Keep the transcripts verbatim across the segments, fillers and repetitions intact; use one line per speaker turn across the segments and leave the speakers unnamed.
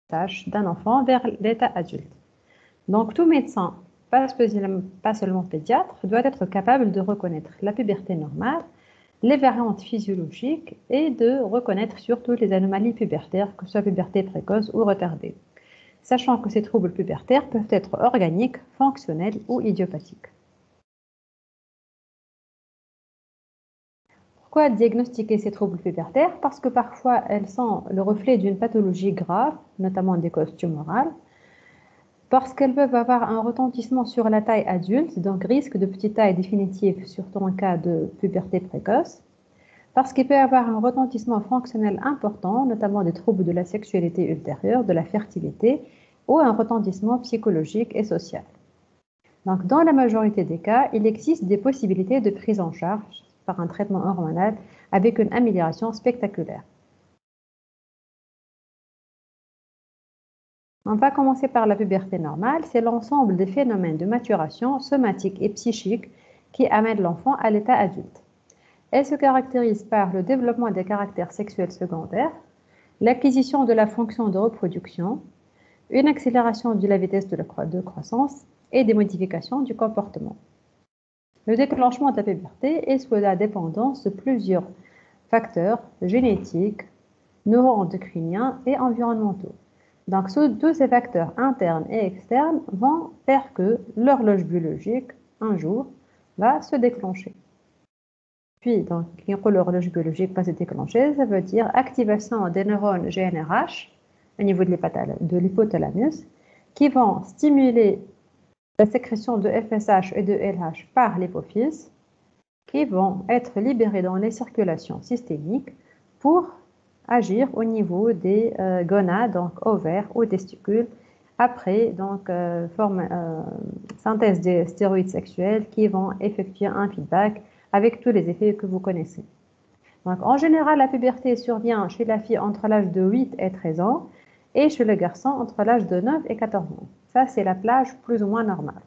tâche d'un enfant vers l'état adulte. Donc, tout médecin, pas, pas seulement pédiatre, doit être capable de reconnaître la puberté normale, les variantes physiologiques et de reconnaître surtout les anomalies pubertaires, que ce soit puberté précoce ou retardée, sachant que ces troubles pubertaires peuvent être organiques, fonctionnels ou idiopathiques. Pourquoi diagnostiquer ces troubles pubertaires? Parce que parfois, elles sont le reflet d'une pathologie grave, notamment des causes tumorales, parce qu'elles peuvent avoir un retentissement sur la taille adulte, donc risque de petite taille définitive, surtout en cas de puberté précoce, parce qu'il peut y avoir un retentissement fonctionnel important, notamment des troubles de la sexualité ultérieure, de la fertilité, ou un retentissement psychologique et social. Donc, dans la majorité des cas, il existe des possibilités de prise en charge par un traitement hormonal avec une amélioration spectaculaire. On va commencer par la puberté normale. C'est l'ensemble des phénomènes de maturation somatique et psychique qui amènent l'enfant à l'état adulte. Elle se caractérise par le développement des caractères sexuels secondaires, l'acquisition de la fonction de reproduction, une accélération de la vitesse de, la cro de croissance et des modifications du comportement. Le déclenchement de la puberté est sous la dépendance de plusieurs facteurs génétiques, neuro-endocriniens et environnementaux. Donc, tous ces facteurs internes et externes vont faire que l'horloge biologique, un jour, va se déclencher. Puis, donc, quand l'horloge biologique va se déclencher, ça veut dire activation des neurones G N R H au niveau de l'hypothalamus qui vont stimuler la sécrétion de F S H et de L H par l'hypophyse, qui vont être libérés dans les circulations systémiques pour agir au niveau des euh, gonades, donc ovaires ou testicules, après donc, euh, forme, euh, synthèse des stéroïdes sexuels qui vont effectuer un feedback avec tous les effets que vous connaissez. Donc, en général, la puberté survient chez la fille entre l'âge de huit et treize ans et chez le garçon entre l'âge de neuf et quatorze ans. Ça, c'est la plage plus ou moins normale.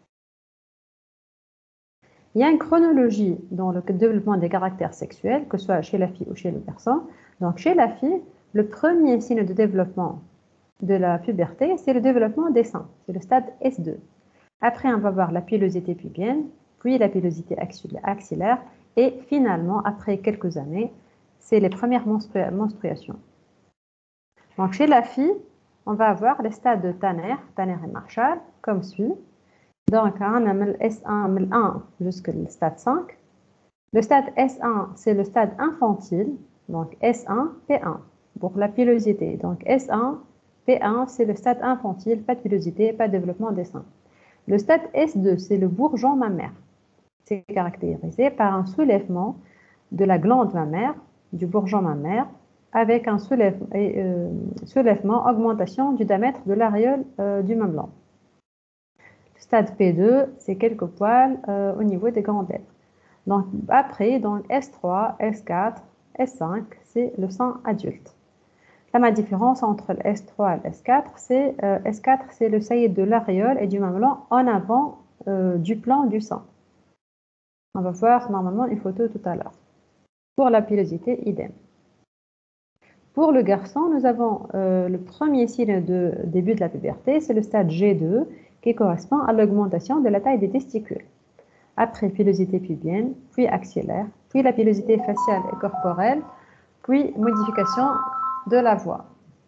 Il y a une chronologie dans le développement des caractères sexuels, que ce soit chez la fille ou chez le garçon. Donc, chez la fille, le premier signe de développement de la puberté, c'est le développement des seins. C'est le stade S deux. Après, on va voir la pilosité pubienne, puis la pilosité axillaire, et finalement, après quelques années, c'est les premières menstru- menstruations. Donc, chez la fille, on va avoir les stades de Tanner, Tanner et Marshall, comme suit. Donc, on a le S un, le un jusqu'au stade cinq. Le stade S un, c'est le stade infantile, donc S un, P un, pour la pilosité. Donc, S un, P un, c'est le stade infantile, pas de pilosité, pas de développement des seins. Le stade S deux, c'est le bourgeon mammaire. C'est caractérisé par un soulèvement de la glande mammaire, du bourgeon mammaire, avec un soulèvement, euh, soulèvement augmentation du diamètre de l'aréole euh, du mamelon. Le stade P deux, c'est quelques poils euh, au niveau des grands lèvres. Donc, après, donc S trois, S quatre, S cinq, c'est le sein adulte. La ma différence entre le S trois et le S quatre, c'est euh, S quatre, c'est le saillie de l'aréole et du mamelon en avant euh, du plan du sein. On va voir normalement une photo tout à l'heure. Pour la pilosité, idem. Pour le garçon, nous avons euh, le premier signe de début de la puberté, c'est le stade G deux, qui correspond à l'augmentation de la taille des testicules. Après pilosité pubienne, puis axillaire, puis la pilosité faciale et corporelle, puis modification de la voix.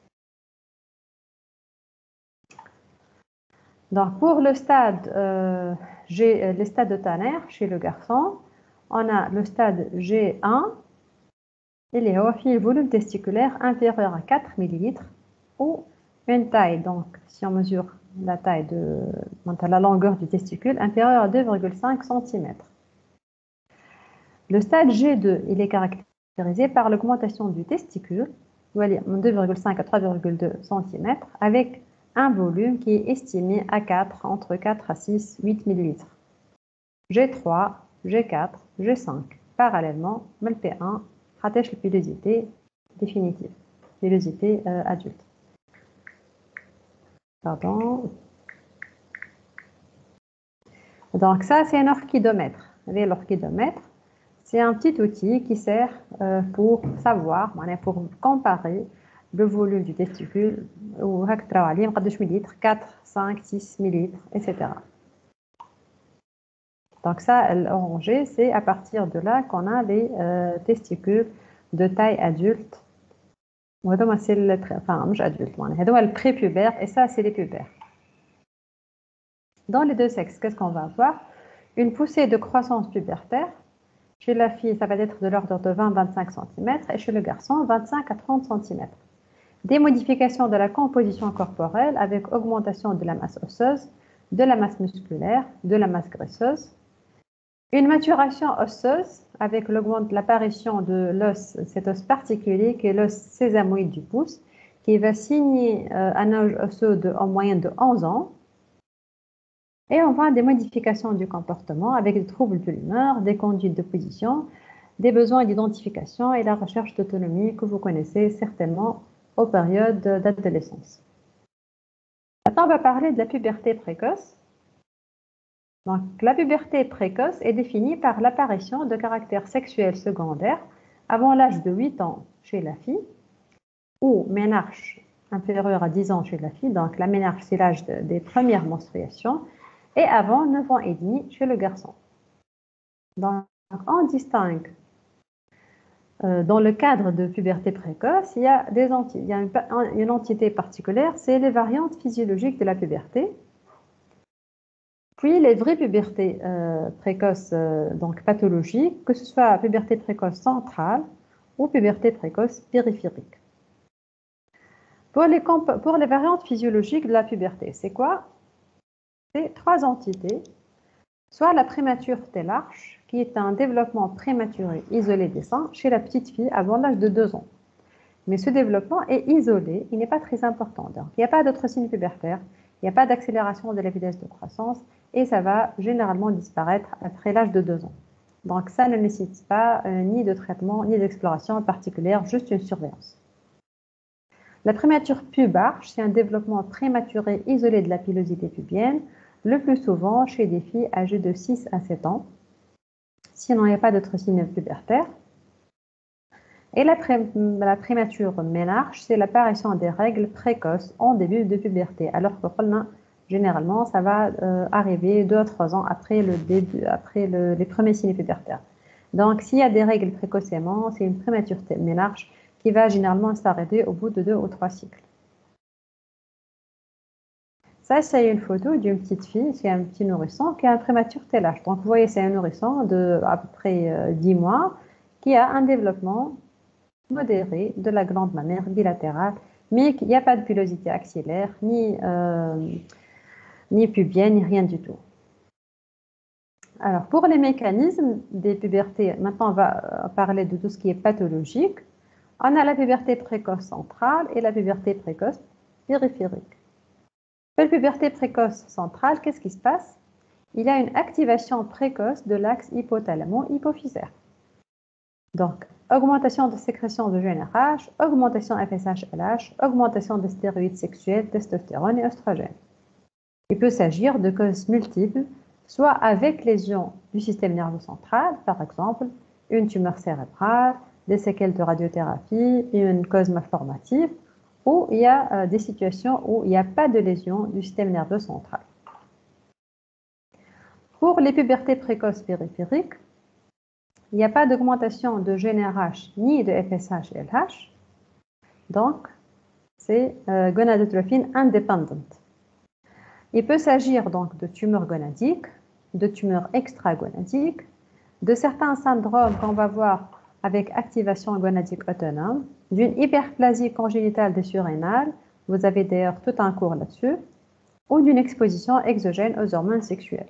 Donc, pour le stade, euh, G, les stades de Tanner chez le garçon, on a le stade G un, il y a un volume testiculaire inférieur à quatre millilitres ou une taille, donc si on mesure la taille de la longueur du testicule, inférieure à deux virgule cinq centimètres. Le stade G deux, il est caractérisé par l'augmentation du testicule, de deux virgule cinq à trois virgule deux centimètres, avec un volume qui est estimé à quatre, entre quatre à six, huit millilitres. G trois, G quatre, G cinq. Parallèlement, le P un rattache la pilosité définitive, pilosité euh, adulte. Pardon. Donc ça, c'est un orchidomètre. L'orchidomètre, c'est un petit outil qui sert euh, pour savoir, pour comparer le volume du testicule, ou quatre, cinq, six millilitres, et cetera. Donc ça, l'orangé, c'est à partir de là qu'on a les euh, testicules de taille adulte. C'est le, enfin, مش adulte, le prépubère, et ça, c'est les pubères. Dans les deux sexes, qu'est-ce qu'on va avoir? Une poussée de croissance pubertaire. Chez la fille, ça va être de l'ordre de vingt à vingt-cinq centimètres, et chez le garçon, vingt-cinq à trente centimètres. Des modifications de la composition corporelle avec augmentation de la masse osseuse, de la masse musculaire, de la masse graisseuse. Une maturation osseuse avec l'apparition de l'os, cet os particulier qui est l'os sésamoïde du pouce, qui va signer euh, un âge osseux de, en moyenne de onze ans. Et on voit des modifications du comportement avec des troubles de l'humeur, des conduites de position, des besoins d'identification et la recherche d'autonomie que vous connaissez certainement aux périodes d'adolescence. Maintenant, on va parler de la puberté précoce. Donc, la puberté précoce est définie par l'apparition de caractères sexuels secondaires avant l'âge de huit ans chez la fille ou ménarche inférieur à dix ans chez la fille. Donc, la ménarche, c'est l'âge de, des premières menstruations et avant neuf ans et demi chez le garçon. Donc, on distingue euh, dans le cadre de puberté précoce, il y a, des enti il y a une, une entité particulière, c'est les variantes physiologiques de la puberté. Puis les vraies pubertés euh, précoces, euh, donc pathologiques, que ce soit puberté précoce centrale ou puberté précoce périphérique. Pour les, pour les variantes physiologiques de la puberté, c'est quoi? C'est trois entités. Soit la prématurité large, qui est un développement prématuré isolé des seins chez la petite fille avant l'âge de deux ans. Mais ce développement est isolé, il n'est pas très important. Donc, il n'y a pas d'autres signes pubertaires, il n'y a pas d'accélération de la vitesse de croissance et ça va généralement disparaître après l'âge de deux ans. Donc, ça ne nécessite pas euh, ni de traitement, ni d'exploration particulière, juste une surveillance. La prémature pubarche, c'est un développement prématuré isolé de la pilosité pubienne, le plus souvent chez des filles âgées de six à sept ans. Sinon, il n'y a pas d'autres signes pubertaires. Et la, pré la prémature ménarche, c'est l'apparition des règles précoces en début de puberté, alors que généralement, ça va euh, arriver deux à trois ans après, le début, après le, les premiers signes pubertaires. Donc, s'il y a des règles précocement, c'est une prématurité ménarche qui va généralement s'arrêter au bout de deux ou trois cycles. Ça, c'est une photo d'une petite fille, c'est un petit nourrisson qui a un prématurité télage. Donc, vous voyez, c'est un nourrisson de à peu près euh, dix mois qui a un développement modéré de la glande mammaire bilatérale, mais il n'y a pas de pilosité axillaire, ni, euh, ni pubienne, ni rien du tout. Alors, pour les mécanismes des pubertés, maintenant on va parler de tout ce qui est pathologique. On a la puberté précoce centrale et la puberté précoce périphérique. Pour la puberté précoce centrale, qu'est-ce qui se passe? Il y a une activation précoce de l'axe hypothalamo-hypophysaire. Donc, augmentation de sécrétion de G n R H, augmentation F S H L H, augmentation des stéroïdes sexuels, testostérone et oestrogène. Il peut s'agir de causes multiples, soit avec lésion du système nerveux central, par exemple, une tumeur cérébrale, des séquelles de radiothérapie, une cause malformative, ou il y a euh, des situations où il n'y a pas de lésion du système nerveux central. Pour les pubertés précoces périphériques, il n'y a pas d'augmentation de G n R H ni de F S H L H, donc c'est euh, gonadotrophine indépendante. Il peut s'agir donc de tumeurs gonadiques, de tumeurs extragonadiques, de certains syndromes qu'on va voir avec activation gonadique autonome, d'une hyperplasie congénitale des surrénales, vous avez d'ailleurs tout un cours là-dessus, ou d'une exposition exogène aux hormones sexuelles.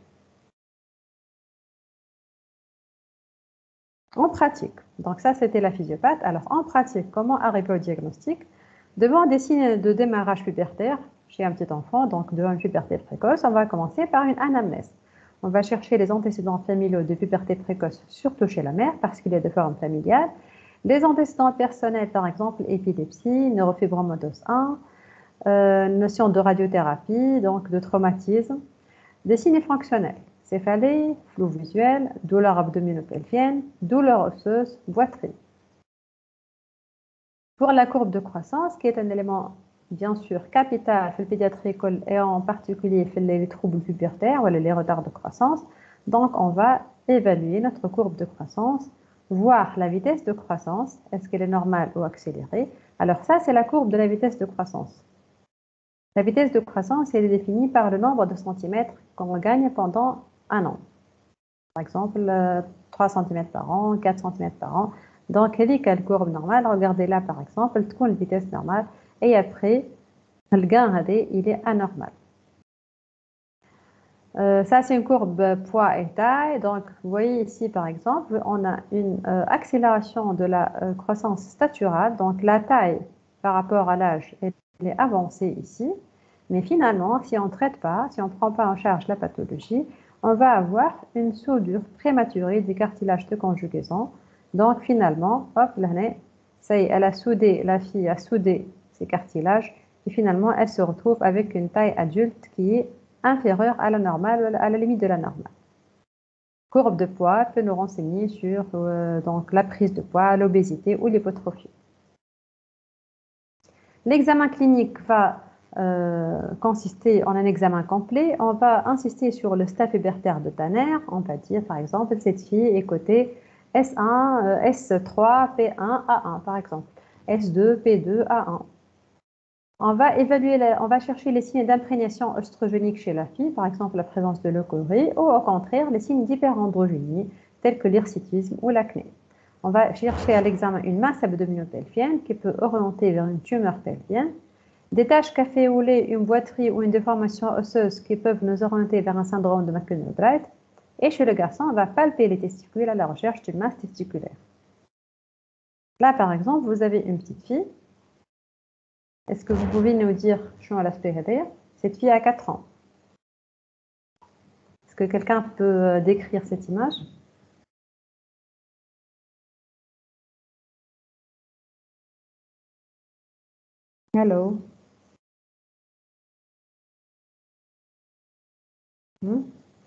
En pratique, donc ça c'était la physiopathe, alors en pratique, comment arriver au diagnostic? Devant des signes de démarrage pubertaire chez un petit enfant, donc devant une puberté précoce, on va commencer par une anamnèse. On va chercher les antécédents familiaux de puberté précoce, surtout chez la mère, parce qu'il y a des formes familiales. Les antécédents personnels, par exemple, épilepsie, neurofibromatose un, euh, notion de radiothérapie, donc de traumatisme, des signes fonctionnels. Céphalée, flou visuel, douleur abdominopelvienne, douleur osseuse, boiterie. Pour la courbe de croissance, qui est un élément bien sûr capital dans le pédiatrie et en particulier dans les troubles pubertaires ou les retards de croissance, donc on va évaluer notre courbe de croissance, voir la vitesse de croissance, est-ce qu'elle est normale ou accélérée. Alors ça, c'est la courbe de la vitesse de croissance. La vitesse de croissance, elle est définie par le nombre de centimètres qu'on gagne pendant un an. Par exemple, trois centimètres par an, quatre centimètres par an. Donc, elle est quelle courbe normale. Regardez là, par exemple, la vitesse normale. Et après, le gain, il est anormal. Euh, ça, c'est une courbe poids et taille. Donc, vous voyez ici, par exemple, on a une euh, accélération de la euh, croissance staturale. Donc, la taille par rapport à l'âge, elle est avancée ici. Mais finalement, si on ne traite pas, si on ne prend pas en charge la pathologie, on va avoir une soudure prématurée des cartilages de conjugaison. Donc, finalement, hop, l'année, ça y est, elle a soudé, la fille a soudé ses cartilages et finalement, elle se retrouve avec une taille adulte qui est inférieure à la normale, à la limite de la normale. Courbe de poids peut nous renseigner sur euh, donc, la prise de poids, l'obésité ou l'hypotrophie. L'examen clinique va euh, consister en un examen complet. On va insister sur le stade pubertaire de Tanner. On va dire, par exemple, cette fille est cotée S un, euh, S trois, P un, A un, par exemple. S deux, P deux, A un. On va évaluer, la, on va chercher les signes d'imprégnation oestrogénique chez la fille, par exemple la présence de leucorrhée, ou au contraire les signes d'hyperandrogénie, tels que l'hirsutisme ou l'acné. On va chercher à l'examen une masse abdominopelvienne qui peut orienter vers une tumeur pelvienne, des taches café au lait, une boiterie ou une déformation osseuse qui peuvent nous orienter vers un syndrome de McCune-Albright. Et chez le garçon, on va palper les testicules à la recherche d'une masse testiculaire. Là, par exemple, vous avez une petite fille. Est-ce que vous pouvez nous dire, cette fille a quatre ans? Est-ce que quelqu'un peut décrire cette image? Hello. Hmm?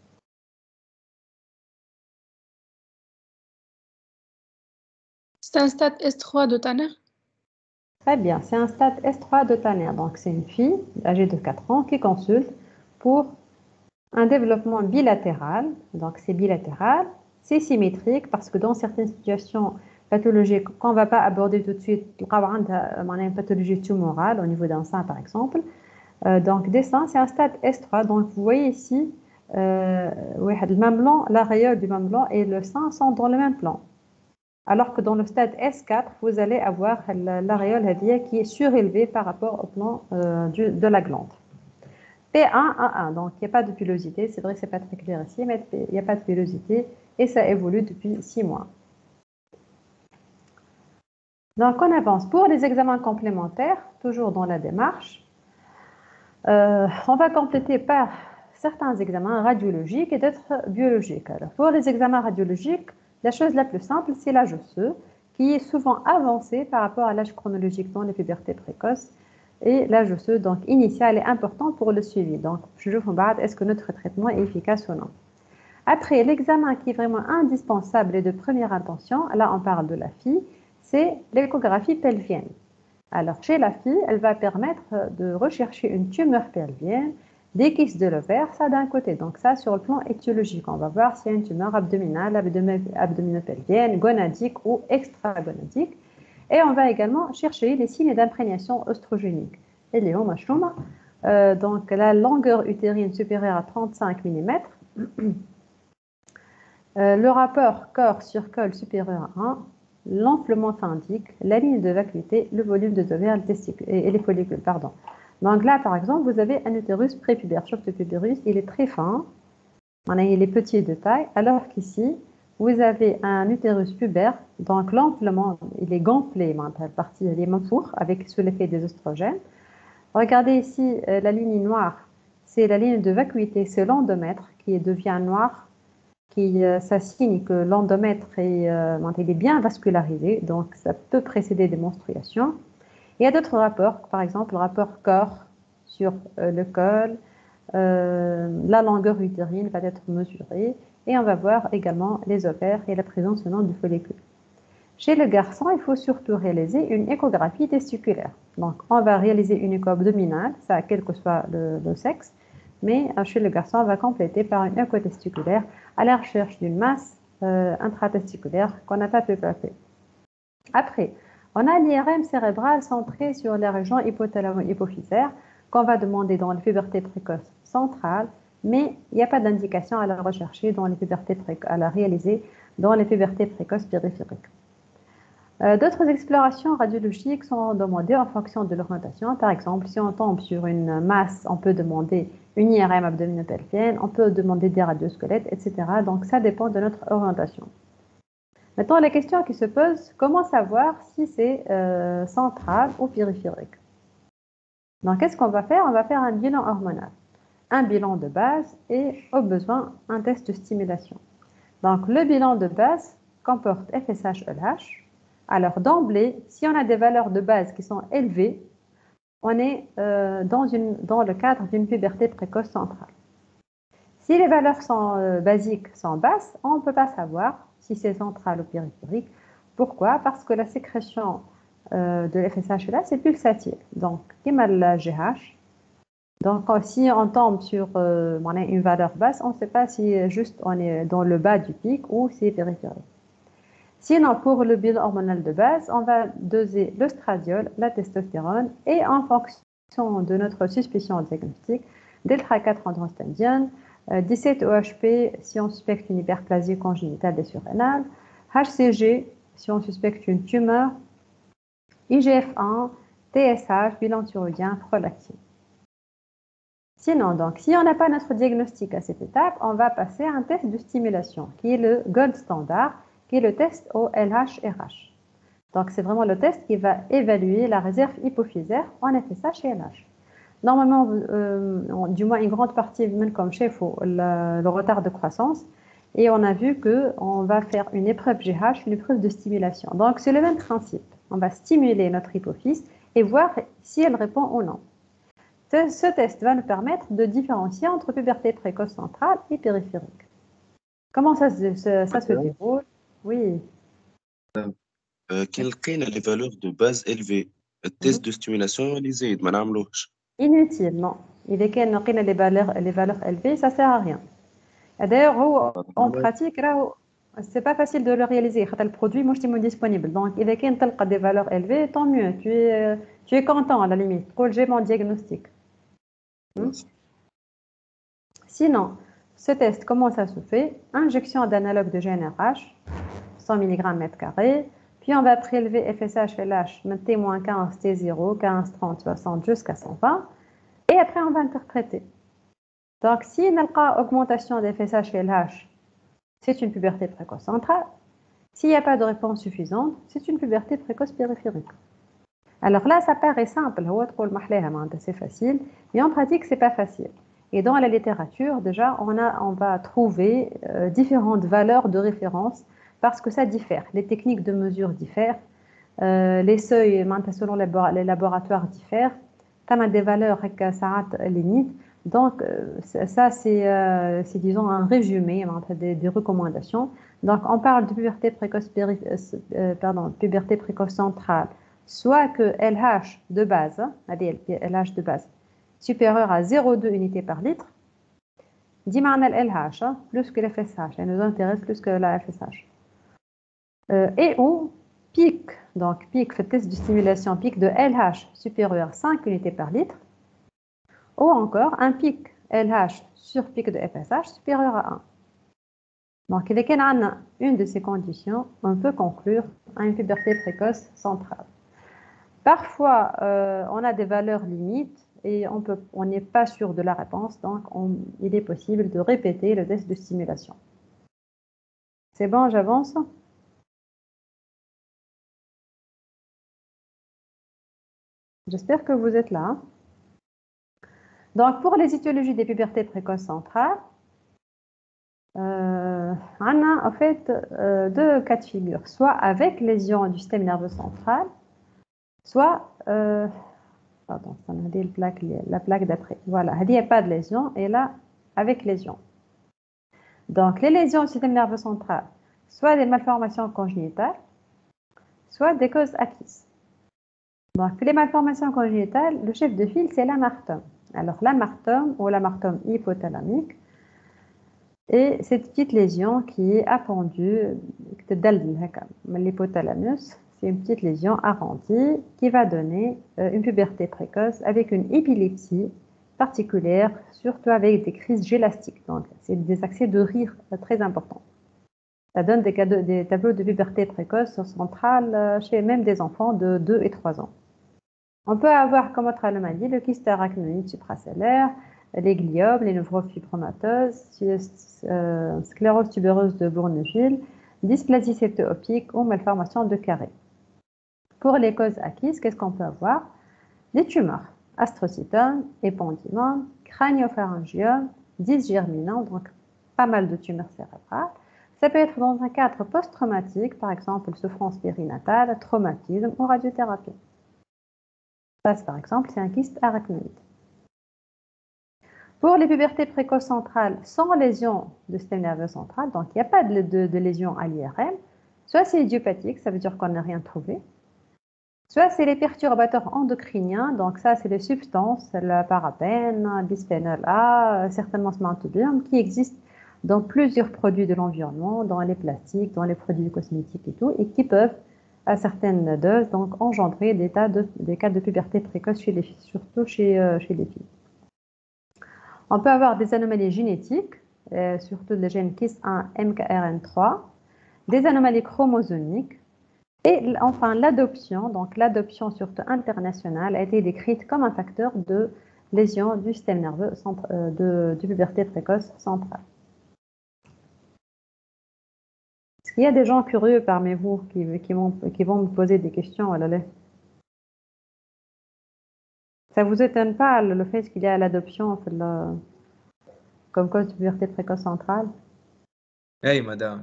C'est un stade S trois de Tanner?
Très bien, c'est un stade S trois de Tanner. Donc, c'est une fille âgée de quatre ans qui consulte pour un développement bilatéral. Donc, c'est bilatéral, c'est symétrique parce que dans certaines situations pathologiques qu'on ne va pas aborder tout de suite, on a une pathologie tumorale au niveau d'un sein, par exemple. Euh, donc, des seins, c'est un stade S trois. Donc, vous voyez ici, euh, le mamelon, l'aréole du mamelon et le sein sont dans le même plan. Alors que dans le stade S quatre, vous allez avoir l'aréole qui est surélevée par rapport au plan euh, du, de la glande. P un A un, donc il n'y a pas de pilosité. C'est vrai que ce n'est pas très clair ici, mais il n'y a pas de pilosité et ça évolue depuis six mois. Donc, on avance pour les examens complémentaires, toujours dans la démarche. Euh, on va compléter par certains examens radiologiques et d'autres biologiques. Alors, pour les examens radiologiques, la chose la plus simple, c'est l'âge osseux, qui est souvent avancé par rapport à l'âge chronologique dans les pubertés précoces. Et l'âge osseux, donc initial, est important pour le suivi. Donc, je vous regarde, est-ce que notre traitement est efficace ou non. Après, l'examen qui est vraiment indispensable et de première intention, là on parle de la fille, c'est l'échographie pelvienne. Alors, chez la fille, elle va permettre de rechercher une tumeur pelvienne, des kystes de l'ovaire, ça d'un côté. Donc, ça, sur le plan étiologique, on va voir s'il y a une tumeur abdominale, abdominopelvienne, gonadique ou extragonadique. Et on va également chercher les signes d'imprégnation oestrogénique. Et les homochromes, euh, donc la longueur utérine supérieure à trente-cinq millimètres, euh, le rapport corps sur col supérieur à un, l'enflement phalangique, la ligne de vacuité, le volume de ovaires et les follicules. Pardon. Donc là, par exemple, vous avez un utérus prépubère. Sauf que le pubérus, il est très fin, il est petit de taille, alors qu'ici, vous avez un utérus pubère, donc l'enflement, il est gonflé, la partie, il est mampour, avec sous l'effet des oestrogènes. Regardez ici, la ligne noire, c'est la ligne de vacuité, c'est l'endomètre qui devient noir, qui euh, ça signe que l'endomètre est, euh, il est bien vascularisé, donc ça peut précéder des menstruations. Il y a d'autres rapports, par exemple le rapport corps sur euh, le col, euh, la longueur utérine va être mesurée et on va voir également les ovaires et la présence ou non du follicule. Chez le garçon, il faut surtout réaliser une échographie testiculaire. Donc, on va réaliser une écho abdominale, ça quel que soit le, le sexe, mais euh, chez le garçon, on va compléter par une écho testiculaire à la recherche d'une masse euh, intratesticulaire qu'on n'a pas pu palper. Après, on a l'I R M cérébral centré sur les régions hypothalamo-hypophysaires qu'on va demander dans les pubertés précoces centrales, mais il n'y a pas d'indication à la rechercher dans les pubertés précoces, à la réaliser dans les pubertés précoces périphériques. Euh, D'autres explorations radiologiques sont demandées en fonction de l'orientation. Par exemple, si on tombe sur une masse, on peut demander une I R M abdominopelvienne, on peut demander des radiosquelettes, et cetera. Donc, ça dépend de notre orientation. Maintenant, la question qui se pose, comment savoir si c'est euh, central ou périphérique? Donc, qu'est-ce qu'on va faire? On va faire un bilan hormonal, un bilan de base et, au besoin, un test de stimulation. Donc, le bilan de base comporte F S H E H. Alors, d'emblée, si on a des valeurs de base qui sont élevées, on est euh, dans, une, dans le cadre d'une puberté précoce centrale. Si les valeurs sont, euh, basiques sont basses, on ne peut pas savoir si c'est central ou périphérique. Pourquoi? Parce que la sécrétion euh, de F S H là, c'est pulsatile. Donc, comme le G H. Donc, si on tombe sur euh, une valeur basse, on ne sait pas si juste on est dans le bas du pic ou si c'est périphérique. Sinon, pour le bilan hormonal de base, on va doser l'oestradiol, la testostérone et en fonction de notre suspicion diagnostique, delta quatre androstendione, euh, dix-sept O H P si on suspecte une hyperplasie congénitale des surrénales, H C G si on suspecte une tumeur, I G F un, T S H, bilan thyroïdien, prolactine. Sinon, donc, si on n'a pas notre diagnostic à cette étape, on va passer à un test de stimulation qui est le gold standard, qui est le test au L H R H. Donc, c'est vraiment le test qui va évaluer la réserve hypophysaire en F S H et L H. Normalement, euh, du moins une grande partie, même comme chez Faux, le, le retard de croissance. Et on a vu qu'on va faire une épreuve G H, une épreuve de stimulation. Donc, c'est le même principe. On va stimuler notre hypophyse et voir si elle répond ou non. Ce, ce test va nous permettre de différencier entre puberté précoce centrale et périphérique. Comment ça, se, ça, ça se déroule? Oui.
Euh, quelles sont les valeurs de base élevées? Le test de stimulation, les aides, madame Louch.
Inutile, non. Il est qu'il y a les valeurs, les valeurs élevées, ça ne sert à rien. D'ailleurs, en pratique, ce n'est pas facile de le réaliser. Le produit, moi, je suis disponible. Donc, il est qu'il y a des valeurs élevées, tant mieux. Tu es, tu es content à la limite. J'ai mon diagnostic. Hmm? Sinon, ce test, comment ça se fait? Injection d'analogue de G N R H, cent milligrammes mètre carré. Puis, on va prélever F S H, L H, T moins quinze, T zéro, quinze, trente, soixante, jusqu'à cent vingt. Et après, on va interpréter. Donc, si on a une augmentation de F S H et L H, c'est une puberté précoce centrale. S'il n'y a pas de réponse suffisante, c'est une puberté précoce périphérique. Alors là, ça paraît simple, c'est facile, mais en pratique, ce n'est pas facile. Et dans la littérature, déjà, on, a, on va trouver euh, différentes valeurs de référence parce que ça diffère. Les techniques de mesure diffèrent, euh, les seuils, selon les laboratoires, diffèrent. Tu as des valeurs limites. Donc, ça, c'est, euh, disons, un résumé des, des recommandations. Donc, on parle de puberté précoce, euh, pardon, puberté précoce centrale, soit que L H de base, L H de base, supérieur à zéro virgule deux unités par litre, dit L H, plus que l'F S H, elle nous intéresse plus que la F S H. Euh, et ou pic, donc pic, fait test de stimulation, pic de L H supérieur à cinq unités par litre, ou encore un pic L H sur pic de F S H supérieur à un. Donc, dès qu'on a une de ces conditions, on peut conclure à une puberté précoce centrale. Parfois, euh, on a des valeurs limites et on n'est pas sûr de la réponse, donc on, il est possible de répéter le test de stimulation. C'est bon, j'avance? J'espère que vous êtes là. Donc, pour les étiologies des pubertés précoces centrales, euh, on a en fait euh, deux cas de figure, soit avec lésion du système nerveux central, soit, euh, pardon, ça m'a dit la plaque, la plaque d'après. Voilà, il n'y a pas de lésion, et là, avec lésion. Donc, les lésions du système nerveux central, soit des malformations congénitales, soit des causes acquises. Donc, les malformations congénitales, le chef de file, c'est l'amartome. Alors, l'amartome ou l'amartome hypothalamique, et cette petite lésion qui est appendue de l'hypothalamus, c'est une petite lésion arrondie qui va donner une puberté précoce avec une épilepsie particulière, surtout avec des crises gélastiques. Donc, c'est des accès de rire très importants. Ça donne des, cadeaux, des tableaux de puberté précoce centrale chez même des enfants de deux et trois ans. On peut avoir comme autre anomalie le kyste arachnoïde supracellaire, les gliomes, les neurofibromatoses, euh, sclérose tubereuse de Bourneville, dysplasie septo-optique ou malformation de Carré. Pour les causes acquises, qu'est-ce qu'on peut avoir? Des tumeurs, astrocytome, épendymome, crânio-pharyngiome, dysgerminome, donc pas mal de tumeurs cérébrales. Ça peut être dans un cadre post-traumatique, par exemple souffrance périnatale, traumatisme ou radiothérapie. Ça, par exemple, c'est un kyste arachnoïde. Pour les pubertés précoces centrales sans lésion du système nerveux central, donc il n'y a pas de, de, de lésion à l'I R M, soit c'est idiopathique, ça veut dire qu'on n'a rien trouvé, soit c'est les perturbateurs endocriniens, donc ça c'est les substances, le parabène, bisphénol A, certainement smartubium, qui existent dans plusieurs produits de l'environnement, dans les plastiques, dans les produits cosmétiques et tout, et qui peuvent, à certaines doses, donc engendrer des, tas de, des cas de puberté précoce chez les filles, surtout chez, euh, chez les filles. On peut avoir des anomalies génétiques, euh, surtout les gènes K I S un, M K R N trois, des anomalies chromosomiques, et enfin l'adoption, donc l'adoption surtout internationale, a été décrite comme un facteur de lésion du système nerveux centre, euh, de, de puberté précoce centrale. Est-ce qu'il y a des gens curieux parmi vous qui, qui, vont, qui vont me poser des questions? Ça ne vous étonne pas le fait qu'il y a l'adoption comme cause de puberté précoce centrale?
Hey, madame.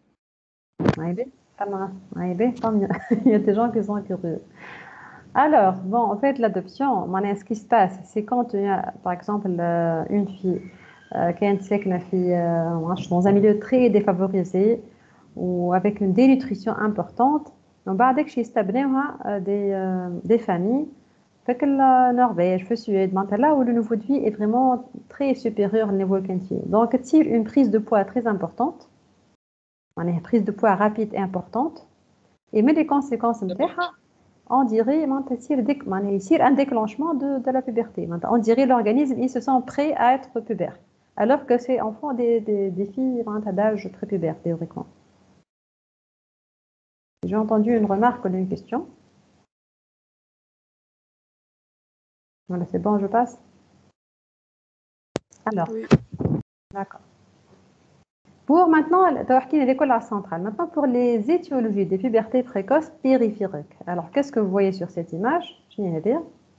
Tant mieux. Il y a des gens qui sont curieux. Alors, bon, en fait, l'adoption, ce qui se passe, c'est quand il y a, par exemple, une fille qui est une fille dans un milieu très défavorisé ou avec une dénutrition importante, on va dire que des, des familles, fait que la Norvège, la Suède, là où le niveau de vie est vraiment très supérieur au niveau quantifié. Donc, c'est une prise de poids très importante, une prise de poids rapide et importante, et mais les conséquences, on dirait qu'il y a un déclenchement de, de la puberté. On dirait l'organisme, il se sent prêt à être pubère, alors que c'est enfant des, des, des filles d'âge prépubère, théoriquement. J'ai entendu une remarque ou une question. Voilà, c'est bon, je passe. Alors, oui. D'accord. Pour maintenant, l'école centrale. Maintenant, pour les étiologies des pubertés précoces périphériques. Alors, qu'est-ce que vous voyez sur cette image? Je viens de dire.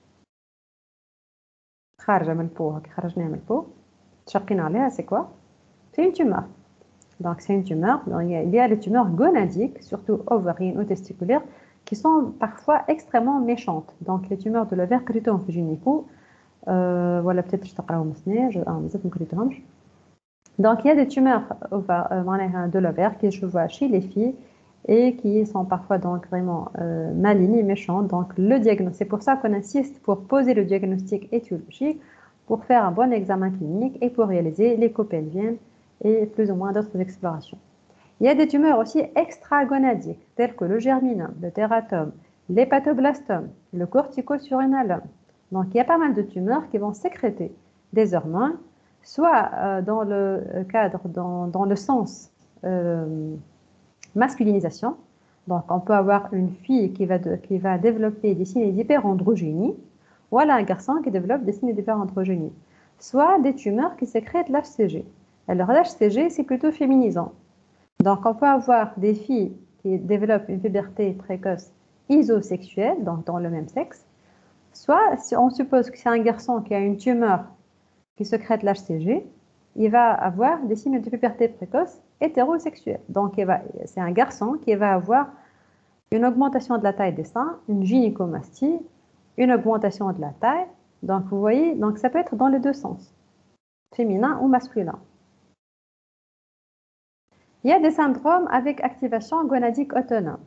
C'est quoi? C'est une tumeur. Donc, c'est une tumeur. Donc, il y a les tumeurs gonadiques, surtout ovarines ou testiculaires, qui sont parfois extrêmement méchantes. Donc, les tumeurs de l'ovaire clito-gynéco, euh, voilà, peut-être je t'en je Donc, il y a des tumeurs de l'ovaire qui se voient chez les filles et qui sont parfois donc vraiment euh, malignes et méchantes. Donc, le diagnostic, c'est pour ça qu'on insiste pour poser le diagnostic étiologique, pour faire un bon examen clinique et pour réaliser l'écho pelvienne et plus ou moins d'autres explorations. Il y a des tumeurs aussi extragonadiques, telles que le germinome, le tératome, l'hépatoblastome, le corticosurinalome. Donc, il y a pas mal de tumeurs qui vont sécréter des hormones, soit euh, dans le cadre, dans, dans le sens euh, masculinisation. Donc, on peut avoir une fille qui va, de, qui va développer des signes d'hyperandrogénie, ou alors un garçon qui développe des signes d'hyperandrogénie. Soit des tumeurs qui sécrètent l'H C G. Alors, l'H C G, c'est plutôt féminisant. Donc, on peut avoir des filles qui développent une puberté précoce isosexuelle, donc dans le même sexe. Soit, si on suppose que c'est un garçon qui a une tumeur qui sécrète l'H C G, il va avoir des signes de puberté précoce hétérosexuelle. Donc, c'est un garçon qui va avoir une augmentation de la taille des seins, une gynécomastie, une augmentation de la taille. Donc, vous voyez, donc ça peut être dans les deux sens, féminin ou masculin. Il y a des syndromes avec activation gonadique autonome.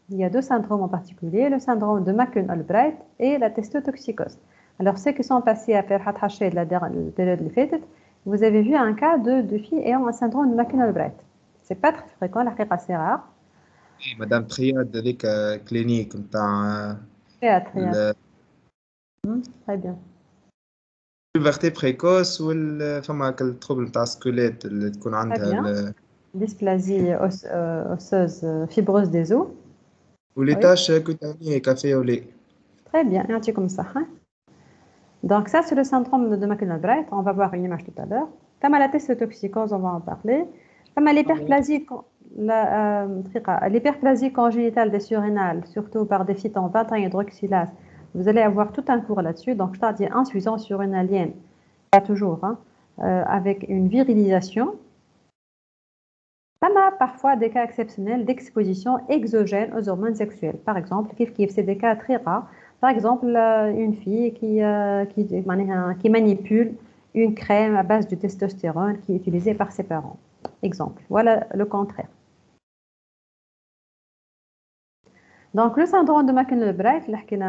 Il y a deux syndromes en particulier, le syndrome de Macuin-Albright et la testotoxicose. Alors, ceux qui sont passés à faire Hathaché de la période de fête, vous avez vu un cas de, de filles ayant un syndrome de Macuin-Albright. Ce n'est pas très fréquent, la haqiqa c'est rare.
إيه مدام ترياد هذيك كلينيك نتاع
Théâtre, très bien.
البوبرتي بريكوس وال فما هاك التروبل نتاع السكوليت اللي تكون
Très
عندها
bien.
ال-
Dysplasie os- euh, osseuse euh, fibreuse des os.
ولي
Oui,
تاش كوتانية كافيه ولي.
très bien. Et un petit comme ça. Hein. Donc ça, c'est le syndrome de Macuin-Albright. On va voir une image tout à l'heure. Comme à la testotoxicose, on va en parler. Comme à l'hyperplasie, la, euh, l'hyperplasie congénitale des surrénales, surtout par déficit en vingt et un hydroxylase, vous allez avoir tout un cours là-dessus. Donc, je t'ai dit insuffisance surrénalienne, pas toujours, hein, euh, avec une virilisation. Ça a parfois des cas exceptionnels d'exposition exogène aux hormones sexuelles. Par exemple, c'est des cas très rares. Par exemple, une fille qui, euh, qui, qui manipule une crème à base de testostérone qui est utilisée par ses parents. Exemple. Voilà le contraire. Donc, le syndrome de Macuin-Albright,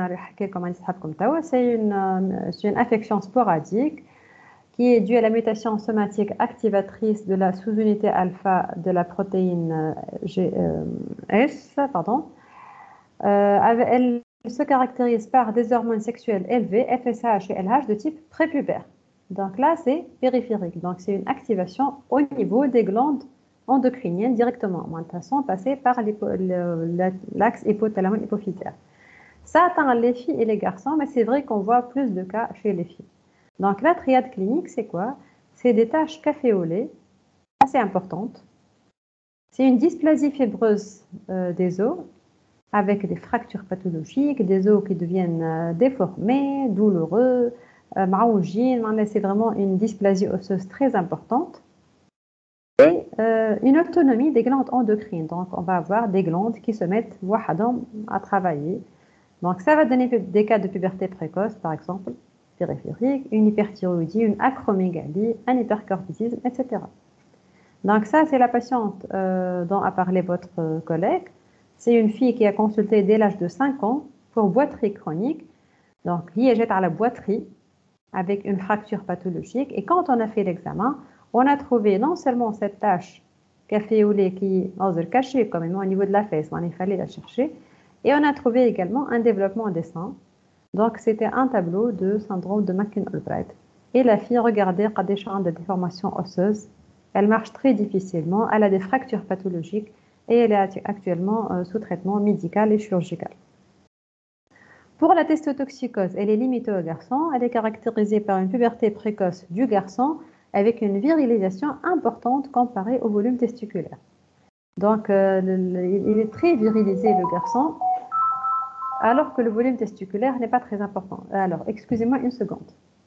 c'est une, c'est une affection sporadique qui est due à la mutation somatique activatrice de la sous-unité alpha de la protéine G, euh, S. Pardon. Euh, elle se caractérise par des hormones sexuelles élevées, F S H et L H de type prépubère. Donc là, c'est périphérique. Donc, c'est une activation au niveau des glandes endocriniennes directement, de toute façon, passer par l'axe hypothalamo-hypophysaire. Ça atteint les filles et les garçons, mais c'est vrai qu'on voit plus de cas chez les filles. Donc, la triade clinique, c'est quoi? C'est des taches café au lait assez importantes. C'est une dysplasie fibreuse euh, des os avec des fractures pathologiques, des os qui deviennent euh, déformés, douloureux, euh, maougines. C'est vraiment une dysplasie osseuse très importante. Et euh, une autonomie des glandes endocrines. Donc, on va avoir des glandes qui se mettent à travailler. Donc, ça va donner des cas de puberté précoce, par exemple, périphérique, une hyperthyroïdie, une acromégalie, un hypercortisisme, et cetera. Donc, ça, c'est la patiente euh, dont a parlé votre collègue. C'est une fille qui a consulté dès l'âge de cinq ans pour boiterie chronique. Donc, liée à la boiterie avec une fracture pathologique. Et quand on a fait l'examen, on a trouvé non seulement cette tache café au lait qui est cachée quand même au niveau de la fesse, il fallait la chercher. Et on a trouvé également un développement des seins. Donc, c'était un tableau de syndrome de Macuin-Albright. Et la fille, regardez, a des champs de déformation osseuse. Elle marche très difficilement, elle a des fractures pathologiques et elle est actuellement euh, sous traitement médical et chirurgical. Pour la testotoxicose, elle est limitée aux garçons. Elle est caractérisée par une puberté précoce du garçon avec une virilisation importante comparée au volume testiculaire. Donc, euh, le, le, il est très virilisé, le garçon, alors que le volume testiculaire n'est pas très important. Alors, excusez-moi une seconde.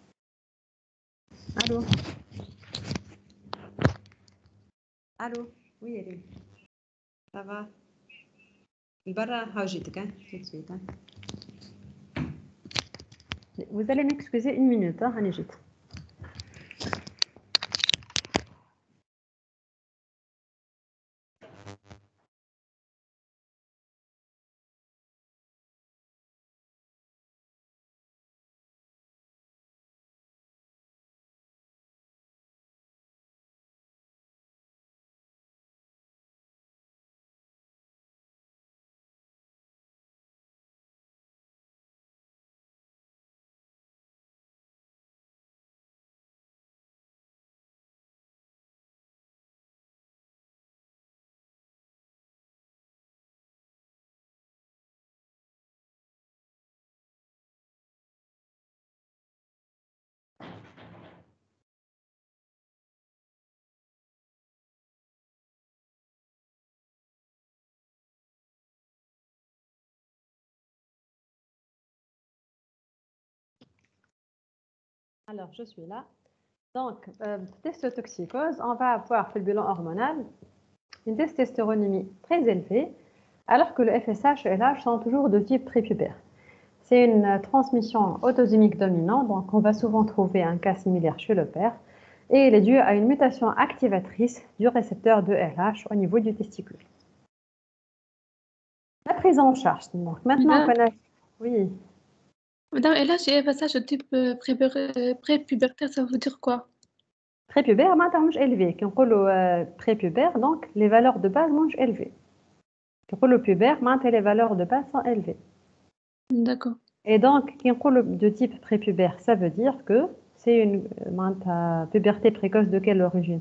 Allô? Allô? Oui, elle est. Ça va? البرة هاجيتك tout de suite. Vous allez m'excuser une minute, hein, هنجيت. Alors, je suis là. Donc, euh, testotoxicose, on va avoir le bilan hormonal une testostéronémie très élevée, alors que le F S H et L H sont toujours de type prépubère. C'est une transmission autosomique dominante, donc on va souvent trouver un cas similaire chez le père, et il est dû à une mutation activatrice du récepteur de L H au niveau du testicule. La prise en charge. Donc, maintenant
Là,
qu'on a... Oui.
madame, et là, j'ai un passage de type euh, prépubér- euh, prépubértaire, ça veut dire quoi?
Prépubère, ما مش élevé. Quand on parle prépubère, donc les valeurs de base sont élevées. Quand on parle pubère, les valeurs de base sont élevées.
D'accord.
Et donc, quand on parle de type prépubère, ça veut dire que c'est une euh, puberté précoce de quelle origine?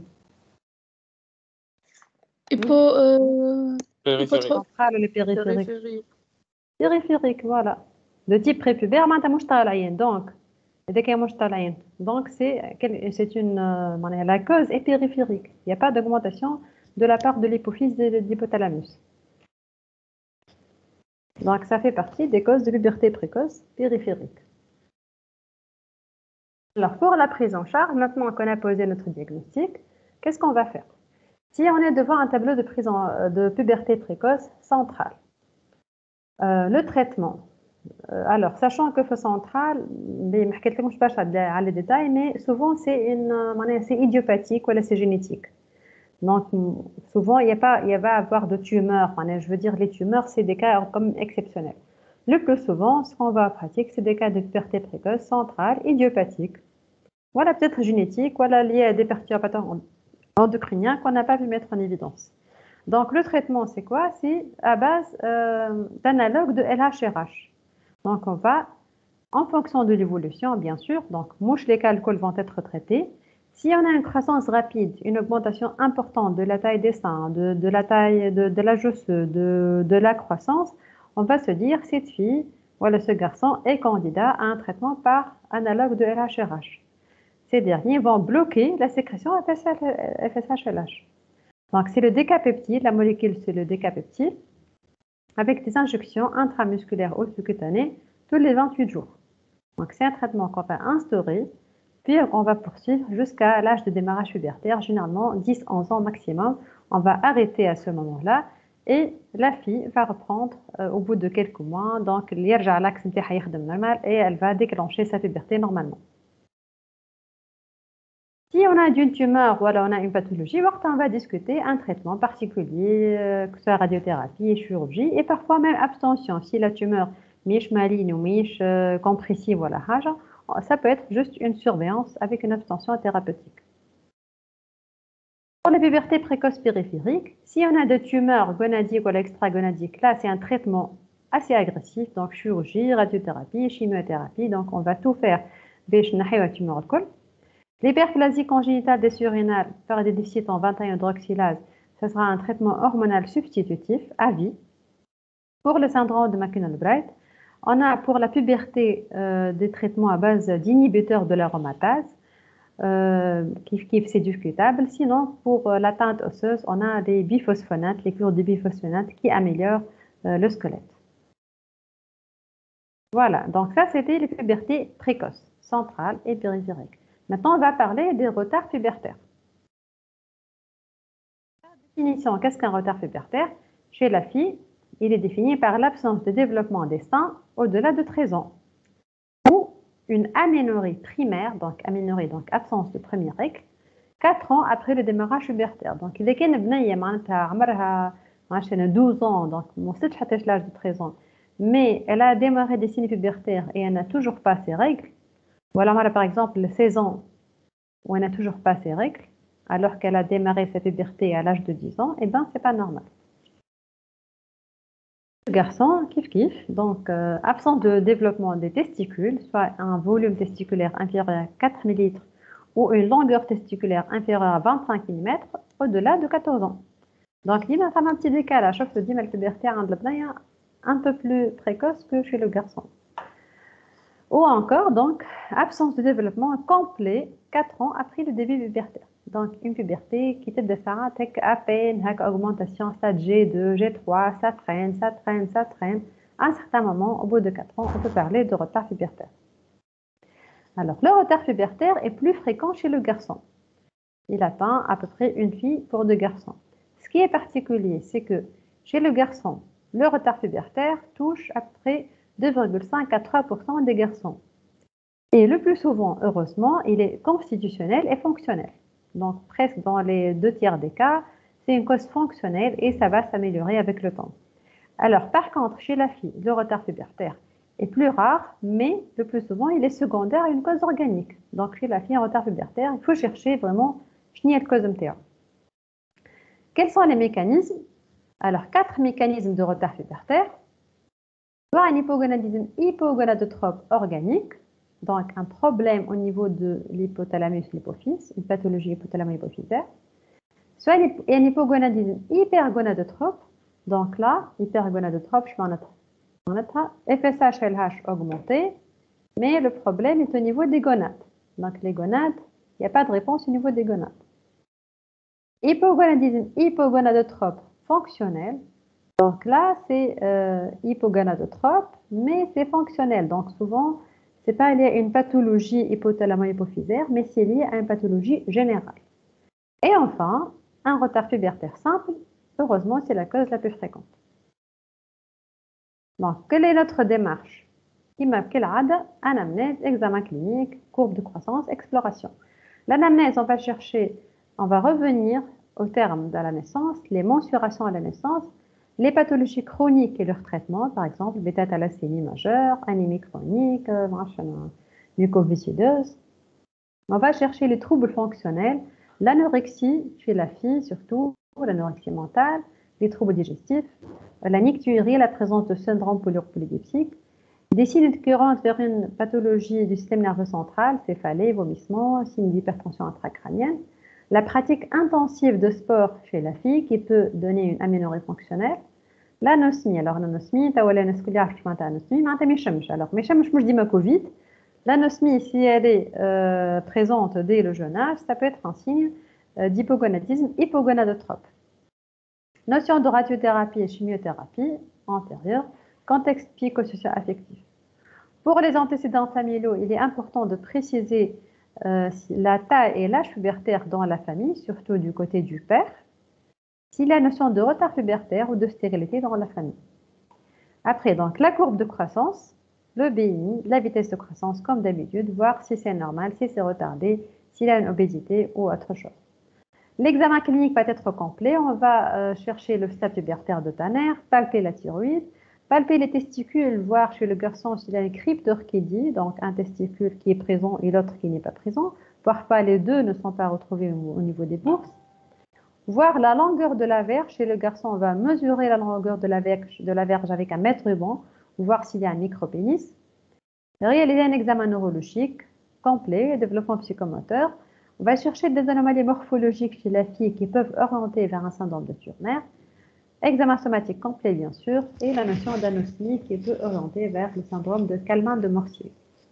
Hypo, euh,
Périphérique.
hypotro-
Centrale ou le périphérique?
périphérique.
Périphérique, voilà. De type prépubère, معناتها مش طالعين. Donc, هذاك مش طالعين. Donc, c'est quel- c'est une euh, معناها la cause est périphérique. Il n'y a pas d'augmentation de la part de l'hypophyse de, de l'hypothalamus. Donc, ça fait partie des causes de puberté précoce périphérique. Alors, pour la prise en charge, maintenant qu'on a posé notre diagnostic, qu'est-ce qu'on va faire? Si on est devant un tableau de, prise en, de puberté précoce centrale, euh, le traitement, euh, alors, sachant que le central, je ne vais pas parler les détails, mais souvent c'est une, idiopathique ou c'est génétique. Donc, souvent, il, y a pas, il va y avoir de tumeurs. Je veux dire, les tumeurs, c'est des cas comme exceptionnels. Le plus souvent, ce qu'on va pratiquer, c'est des cas de puberté précoce centrale, idiopathique. Voilà, peut-être génétique, voilà, lié à des perturbateurs endocriniens qu'on n'a pas pu mettre en évidence. Donc, le traitement, c'est quoi? C'est à base euh, d'analogues de L H R H. Donc, on va, en fonction de l'évolution, bien sûr, donc, mouche, les calculs vont être traités. Si on a une croissance rapide, une augmentation importante de la taille des seins, de, de la taille de, de la gencive, de, de la croissance, on va se dire, cette fille, voilà, ce garçon est candidat à un traitement par analogue de L H R H. Ces derniers vont bloquer la sécrétion F S H L H. Donc, c'est le décapeptide, la molécule, c'est le décapeptide, avec des injections intramusculaires ou sous-cutanées tous les vingt-huit jours. Donc, c'est un traitement qu'on va instaurer, puis on va poursuivre jusqu'à l'âge de démarrage pubertaire, généralement dix à onze ans maximum. On va arrêter à ce moment-là et la fille va reprendre euh, au bout de quelques mois. Donc, يرجع l'axe نتاعها يخدم normal et elle va déclencher sa puberté normalement. Si on a une tumeur ou alors on a une pathologie, on va discuter un traitement particulier, euh, que ce soit radiothérapie, chirurgie et parfois même abstention. Si la tumeur miche maligne ou miche euh, compressive, voilà, ça peut être juste une surveillance avec une abstention thérapeutique. Pour la puberté précoce périphérique, si on a des tumeurs gonadiques ou extragonadiques, là c'est un traitement assez agressif, donc chirurgie, radiothérapie, chimiothérapie, donc on va tout faire باش نحيو la tumeur الكل. L'hyperplasie congénitale des surrénales par des déficits en vingt et un hydroxylase, ce sera un traitement hormonal substitutif à vie. Pour le syndrome de McConnell-Bright, on a pour la puberté euh, des traitements à base d'inhibiteurs de l'aromatase, euh, qui, qui c'est discutable. Sinon, pour euh, l'atteinte osseuse, on a des biphosphonates, les cures de biphosphonates qui améliorent euh, le squelette. Voilà, donc ça c'était les pubertés précoces, centrales et périphériques. Maintenant, on va parler des retards pubertaires. La définition, qu'est-ce qu'un retard pubertaire? Chez la fille, il est défini par l'absence de développement des seins au-delà de treize ans ou une aménorrhée primaire, donc aménorrhée, donc absence de première règle, quatre ans après le démarrage pubertaire. Donc, il y a une bnaya معناتها عمرها douze ans, donc ما وصلتش حتى l'âge de treize ans, mais elle a démarré des signes pubertaires et elle n'a toujours pas ses règles. Voilà, par exemple, seize ans, où elle n'a toujours pas ses règles, alors qu'elle a démarré sa puberté à l'âge de dix ans, eh bien, c'est pas normal. Le garçon, kiff kiff, donc euh, absence de développement des testicules, soit un volume testiculaire inférieur à quatre millilitres ou une longueur testiculaire inférieure à vingt-cinq millimètres au-delà de quatorze ans. Donc, il y a un petit décalage, sauf que la puberté un peu plus précoce que chez le garçon. Ou encore, donc, absence de développement complet quatre ans après le début pubertaire. Donc, une puberté qui te défend avec à peine avec augmentation stade G deux, G trois, ça traîne, ça traîne, ça traîne. À un certain moment, au bout de quatre ans, on peut parler de retard pubertaire. Alors, le retard pubertaire est plus fréquent chez le garçon. Il atteint à peu près une fille pour deux garçons. Ce qui est particulier, c'est que chez le garçon, le retard pubertaire touche à peu près deux virgule cinq à trois pour cent des garçons. Et le plus souvent, heureusement, il est constitutionnel et fonctionnel. Donc, presque dans les deux tiers des cas, c'est une cause fonctionnelle et ça va s'améliorer avec le temps. Alors, par contre, chez la fille, le retard pubertaire est plus rare, mais le plus souvent, il est secondaire à une cause organique. Donc, chez la fille, un retard pubertaire, il faut chercher vraiment quelle est la cause M T A. Quels sont les mécanismes? Alors, quatre mécanismes de retard pubertaire. Soit un hypogonadisme hypogonadotrope organique, donc un problème au niveau de l'hypothalamus-l'hypophyse, une pathologie hypothalamo-hypophysaire. Soit un hypogonadisme hypergonadotrope, donc là, hypergonadotrope, je vais en être, en être F S H L H augmenté, mais le problème est au niveau des gonades. Donc les gonades, il n'y a pas de réponse au niveau des gonades. Hypogonadisme hypogonadotrope fonctionnel, donc là, c'est euh, hypogonadotrope, mais c'est fonctionnel. Donc souvent, ce n'est pas lié à une pathologie hypothalamo-hypophysaire, mais c'est lié à une pathologie générale. Et enfin, un retard pubertaire simple, heureusement, c'est la cause la plus fréquente. Donc, quelle est notre démarche? Imam Kelad, anamnèse, examen clinique, courbe de croissance, exploration. L'anamnèse, on va chercher, on va revenir au terme de la naissance, les mensurations à la naissance, les pathologies chroniques et leur traitement, par exemple, bêta-thalassémie majeure, anémie chronique, euh, mucoviscideuse. On va chercher les troubles fonctionnels, l'anorexie chez la fille surtout, l'anorexie mentale, les troubles digestifs, la nicturie, la présence de syndrome polypsychique, des signes occurrents vers une pathologie du système nerveux central, céphalée, vomissement, signes d'hypertension intracrânienne, la pratique intensive de sport chez la fille qui peut donner une aménorrhée fonctionnelle, l'anosmie. Alors l'anosmie, alors je dis ma Covid. L'anosmie, si elle est euh, présente dès le jeune âge, ça peut être un signe euh, d'hypogonadisme hypogonadotrope. Notion de radiothérapie et chimiothérapie antérieure, contexte psychosocio-affectif. Pour les antécédents familiaux, il est important de préciser euh, la taille et l'âge pubertaire dans la famille, surtout du côté du père, s'il y a notion de retard pubertaire ou de stérilité dans la famille. Après, donc, la courbe de croissance, le B I, la vitesse de croissance comme d'habitude, voir si c'est normal, si c'est retardé, s'il y a une obésité ou autre chose. L'examen clinique va être complet. On va euh, chercher le stade pubertaire de Tanner, palper la thyroïde, palper les testicules, voir chez le garçon s'il y a une crypte d'orchidie, donc un testicule qui est présent et l'autre qui n'est pas présent. Parfois, les deux ne sont pas retrouvés au, au niveau des bourses. Voir la longueur de la verge. Chez le garçon, on va mesurer la longueur de la verge, de la verge avec un mètre ruban, voir s'il y a un micropénis. Réaliser un examen neurologique complet, développement psychomoteur. On va chercher des anomalies morphologiques chez la fille qui peuvent orienter vers un syndrome de Turner. Examen somatique complet, bien sûr, et la notion d'anosmie qui peut orienter vers le syndrome de Kalman de Morsier.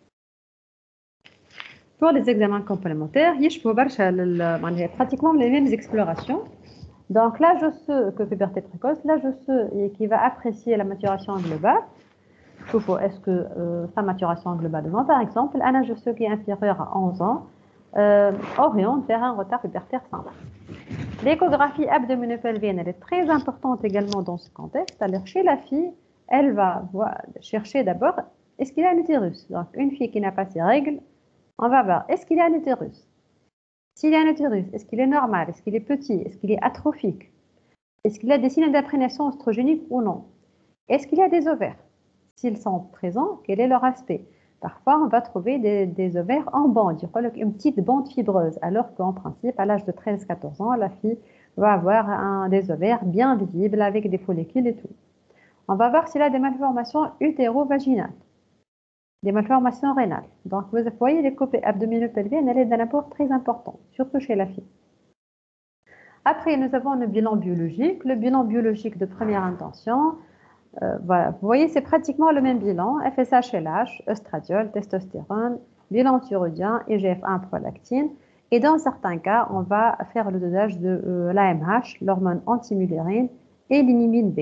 Pour les examens complémentaires, il y a pratiquement les mêmes explorations. Donc là, je sais que puberté précoce, là, je sais qui va apprécier la maturation globale. Est-ce que euh, sa maturation globalement, par exemple, un âge qui est inférieur à onze ans, euh, oriente vers un retard pubertaire simple. L'échographie abdominopelvienne, elle est très importante également dans ce contexte. Alors, chez la fille, elle va voir, chercher d'abord, est-ce qu'il y a un utérus? Donc, une fille qui n'a pas ses règles, on va voir, est-ce qu'il y a un utérus? S'il y a un utérus, est-ce qu'il est normal? Est-ce qu'il est petit? Est-ce qu'il est atrophique? Est-ce qu'il y a des signes d'imprégnation oestrogénique ou non? Est-ce qu'il y a des ovaires? S'ils sont présents, quel est leur aspect? Parfois, on va trouver des, des ovaires en bande, une petite bande fibreuse, alors qu'en principe, à l'âge de treize à quatorze ans, la fille va avoir un, des ovaires bien visibles avec des follicules et tout. On va voir s'il a des malformations utéro-vaginales, des malformations rénales. Donc, vous voyez, l'échographie abdominopelvienne, elle est d'un apport très important, surtout chez la fille. Après, nous avons le bilan biologique. Le bilan biologique de première intention, Euh, voilà, vous voyez, c'est pratiquement le même bilan, F S H L H, œstradiol, testostérone, bilan thyroïdien, I G F un, prolactine. Et dans certains cas, on va faire le dosage de euh, l'A M H, l'hormone antimulérine, et l'inhibine B.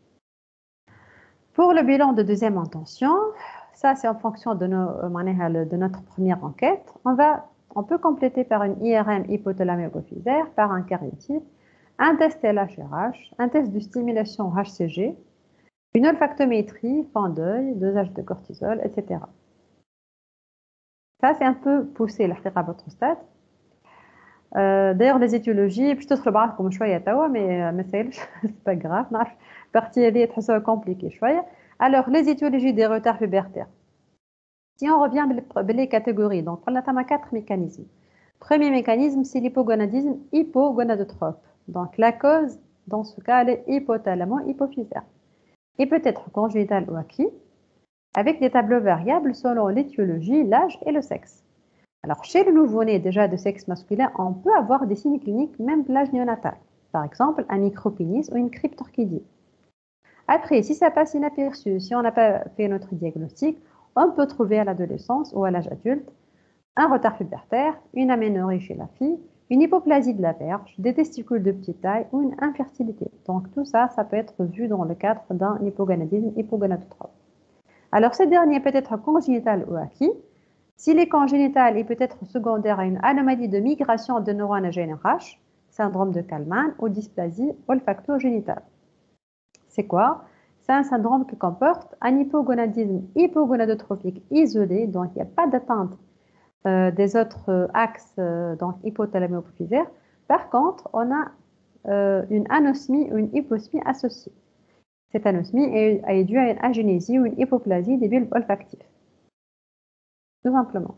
Pour le bilan de deuxième intention, ça c'est en fonction de, nos, de notre première enquête, on, va, on peut compléter par une I R M hypothalamo-hypophysaire, par un karyotype, un test L H R H, un test de stimulation H C G, une olfactométrie, fend d'œil, dosage de cortisol, et cetera. Ça, c'est un peu poussé, la à votre stade. Euh, D'ailleurs, les étiologies, je te trouve comme شوية توا, mais mais c'est pas grave. نعرف partie اللي تحسها compliquée شوية. Alors, les étiologies des retards pubertaires. Si on revient les catégories, donc on a quatre mécanismes. Premier mécanisme, c'est l'hypogonadisme hypogonadotrope. Donc la cause, dans ce cas, elle est hypothalamo-hypophysaire. Il peut être congénital ou acquis, avec des tableaux variables selon l'étiologie, l'âge et le sexe. Alors, chez le nouveau-né déjà de sexe masculin, on peut avoir des signes cliniques même de l'âge néonatal. Par exemple, un micropénis ou une cryptorchidie. Après, si ça passe inaperçu, si on n'a pas fait notre diagnostic, on peut trouver à l'adolescence ou à l'âge adulte un retard pubertaire, une aménorrhée chez la fille, une hypoplasie de la verge, des testicules de petite taille ou une infertilité. Donc tout ça, ça peut être vu dans le cadre d'un hypogonadisme hypogonadotrope. Alors ce dernier peut être congénital ou acquis. S'il est congénital, il peut être secondaire à une anomalie de migration de neurones à G N R H, syndrome de Kallmann ou dysplasie olfacto-génitale. C'est quoi? C'est un syndrome qui comporte un hypogonadisme hypogonadotrophique isolé, donc il n'y a pas d'atteinte euh, des autres euh, axes, euh, donc hypothalamo-hypophysaire. Par contre, on a euh, une anosmie ou une hyposmie associée. Cette anosmie est, est due à une agénésie ou une hypoplasie des bulbes olfactifs. Tout simplement.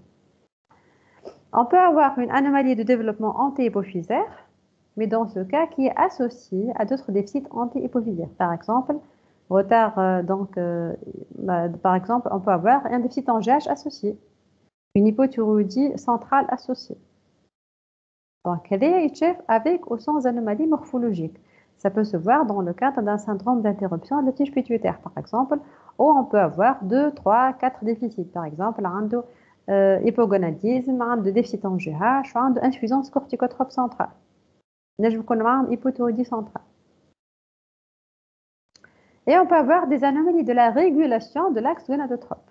On peut avoir une anomalie de développement anti-hypophysaire, mais dans ce cas qui est associée à d'autres déficits anti-hypophysaires. Par exemple, retard, euh, donc, euh, bah, par exemple, on peut avoir un déficit en G H associé, une hypothyroïdie centrale associée. Donc, elle est avec ou sans anomalie morphologique. Ça peut se voir dans le cadre d'un syndrome d'interruption de la tige pituitaire, par exemple, où on peut avoir deux, trois, quatre déficits. Par exemple, un de euh, hypogonadisme, un de déficit en G H, un de insuffisance corticotrope centrale. Je vous connais un hypothyroïdie centrale. Et on peut avoir des anomalies de la régulation de l'axe gonadotrope.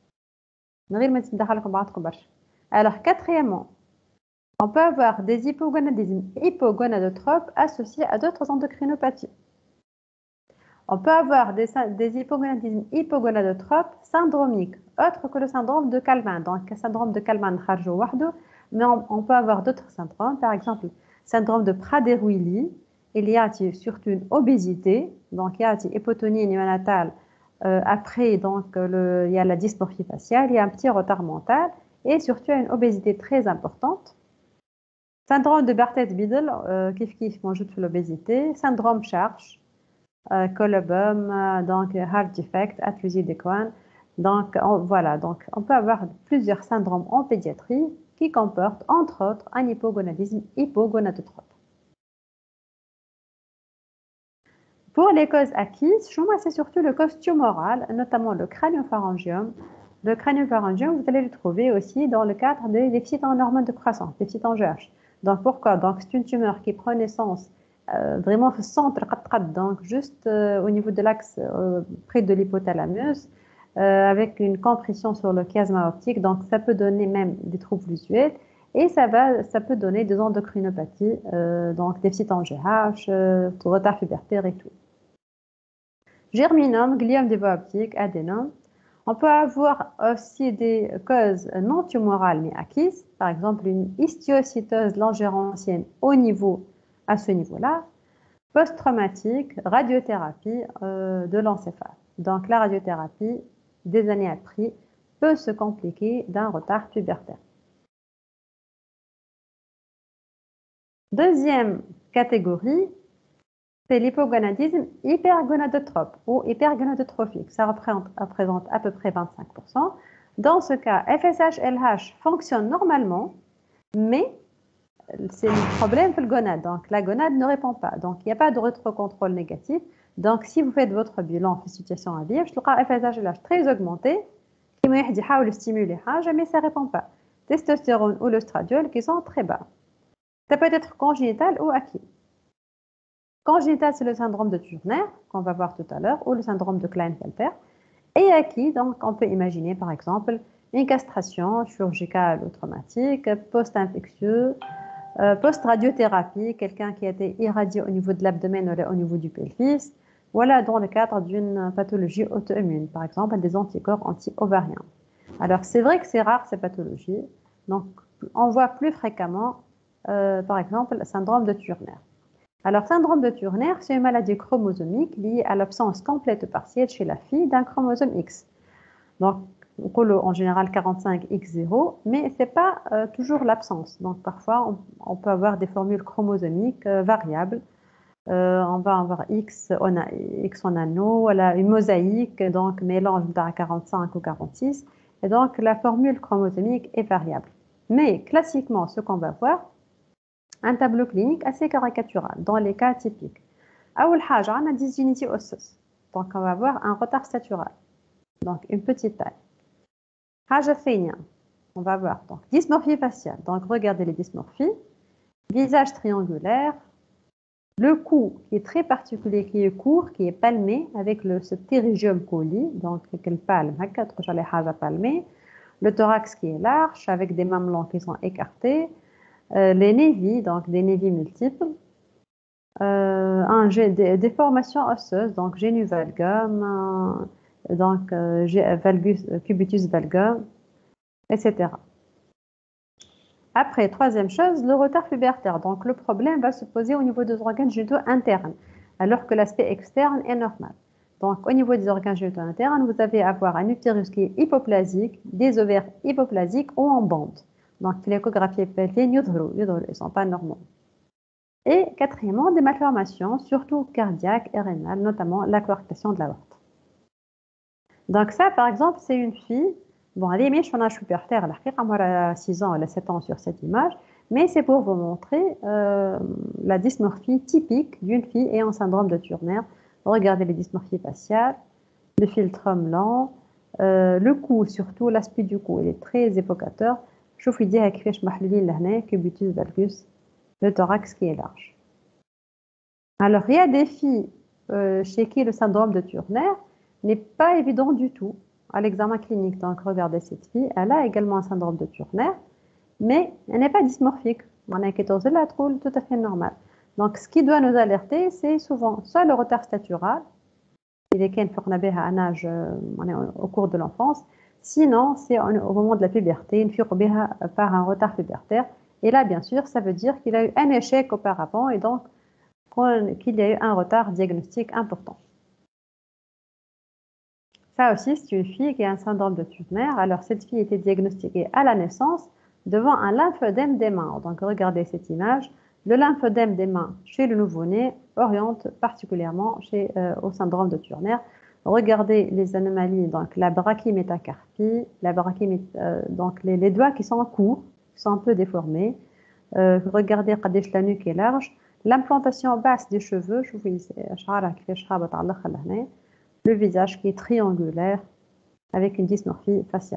Alors, quatrièmement, on peut avoir des hypogonadismes hypogonadotropes associés à d'autres endocrinopathies. On peut avoir des, des hypogonadismes hypogonadotropes syndromiques, autres que le syndrome de Kallmann. Donc, le syndrome de Kallmann, mais on, on peut avoir d'autres syndromes, par exemple, syndrome de Prader-Willi. Il y a surtout une obésité, donc il y a une hypotonie néonatale. Euh, après, donc, le, il y a la dysmorphie faciale, il y a un petit retard mental et surtout une obésité très importante. Syndrome de Bardet-Biedl, euh, qui kif mange sur l'obésité. Syndrome Charge, euh, Colobum, euh, donc heart defect, atrusie de Cohen. Donc on, voilà, donc on peut avoir plusieurs syndromes en pédiatrie qui comportent entre autres un hypogonadisme hypogonadotrope. Pour les causes acquises, c'est surtout le cause tumorale, notamment le crânio-pharyngium. Le crânio-pharyngium, vous allez le trouver aussi dans le cadre des déficits en hormones de croissance, déficits en G H. Donc pourquoi? Donc c'est une tumeur qui prend naissance euh, vraiment au centre, donc juste euh, au niveau de l'axe euh, près de l'hypothalamus, euh, avec une compression sur le chiasma optique. Donc ça peut donner même des troubles visuels et ça va, ça peut donner des endocrinopathies, euh, donc déficit en G H, euh, retard pubertaire et tout. Germinome, gliome des voies optiques, adénome. On peut avoir aussi des causes non tumorales mais acquises, par exemple une histiocytose langérantienne au niveau, à ce niveau-là, post-traumatique, radiothérapie euh, de l'encéphale. Donc la radiothérapie, des années après, peut se compliquer d'un retard pubertaire. Deuxième catégorie, c'est l'hypogonadisme hypergonadotrope ou hypergonadotrophique. Ça représente, représente à peu près vingt-cinq pour cent. Dans ce cas, F S H L H fonctionne normalement, mais c'est le problème pour le gonade. Donc, la gonade ne répond pas. Donc, il n'y a pas de rétrocontrôle négatif. Donc, si vous faites votre bilan en situation à vivre, je trouve F S H L H très augmenté, qui me stimuler, mais ça ne répond pas. Testostérone ou l'ostradiol qui sont très bas. Ça peut être congénital ou acquis. Congénital, c'est le syndrome de Turner, qu'on va voir tout à l'heure, ou le syndrome de Klinefelter. Et acquis, donc, on peut imaginer, par exemple, une castration chirurgicale ou traumatique, post-infectieux, euh, post-radiothérapie, quelqu'un qui a été irradié au niveau de l'abdomen ou au niveau du pelvis, voilà, dans le cadre d'une pathologie auto-immune, par exemple, des anticorps anti-ovariens. Alors, c'est vrai que c'est rare, ces pathologies, donc on voit plus fréquemment euh, par exemple, le syndrome de Turner. Alors, syndrome de Turner, c'est une maladie chromosomique liée à l'absence complète ou partielle chez la fille d'un chromosome X. Donc, on colle en général quarante-cinq X zéro, mais ce n'est pas euh, toujours l'absence. Donc, parfois, on, on peut avoir des formules chromosomiques euh, variables. Euh, on va avoir X, on a X en anneau, voilà, une mosaïque, donc mélange de quarante-cinq ou quarante-six. Et donc, la formule chromosomique est variable. Mais, classiquement, ce qu'on va voir, un tableau clinique assez caricatural dans les cas typiques. أول حاجة on a dysgynésie osseuse. Donc, on va avoir un retard statural. Donc, une petite taille. حاجة ثانية, on va voir donc dysmorphie faciale. Donc, regardez les dysmorphies. Visage triangulaire. Le cou qui est très particulier, qui est court, qui est palmé avec le, ce pterygium coli, donc le palme, palmé. Le thorax qui est large avec des mamelons qui sont écartés. Euh, les névis, donc des névis multiples. Euh, un, des, des formations osseuses, donc génuvalgum, euh, donc euh, valgus, cubitus valgum, et cetera. Après, troisième chose, le retard pubertaire. Donc, le problème va se poser au niveau des organes génitaux internes, alors que l'aspect externe est normal. Donc, au niveau des organes génitaux internes, vous allez avoir un utérus qui est hypoplasique, des ovaires hypoplasiques ou en bande. Donc, l'échographie pelvienne, ils ne sont pas normaux. Et quatrièmement, des malformations, surtout cardiaques et rénales, notamment la coarctation de l'aorte. Donc, ça, par exemple, c'est une fille. Bon, elle est mise en âge pubertaire, elle a six ans, elle a sept ans sur cette image, mais c'est pour vous montrer euh, la dysmorphie typique d'une fille ayant un syndrome de Turner. Regardez les dysmorphies faciales, le philtrum lent, euh, le cou, surtout l'aspect du cou, il est très évocateur. Je vous dis كيفاش محلولين لهنا cubitus valgus, le thorax qui est large. Alors, il y a des filles euh, chez qui le syndrome de Turner n'est pas évident du tout à l'examen clinique. Donc, regardez cette fille, elle a également un syndrome de Turner, mais elle n'est pas dysmorphique. On a la trouve tout à fait normal. Donc, ce qui doit nous alerter, c'est souvent soit le retard statural, il est à un âge au cours de l'enfance, sinon, c'est au moment de la puberté, une fille par un retard pubertaire. Et là, bien sûr, ça veut dire qu'il a eu un échec auparavant et donc qu'il y a eu un retard diagnostique important. Ça aussi, c'est une fille qui a un syndrome de Turner. Alors, cette fille était diagnostiquée à la naissance devant un lymphœdème des mains. Donc, regardez cette image. Le lymphœdème des mains chez le nouveau-né oriente particulièrement chez, euh, au syndrome de Turner. Regardez les anomalies, donc la brachymétacarpie, la brachymét euh, donc les, les doigts qui sont courts, qui sont un peu déformés. Euh, regardez la nuque est large. L'implantation basse des cheveux, je vous dis, le visage qui est triangulaire avec une dysmorphie faciale.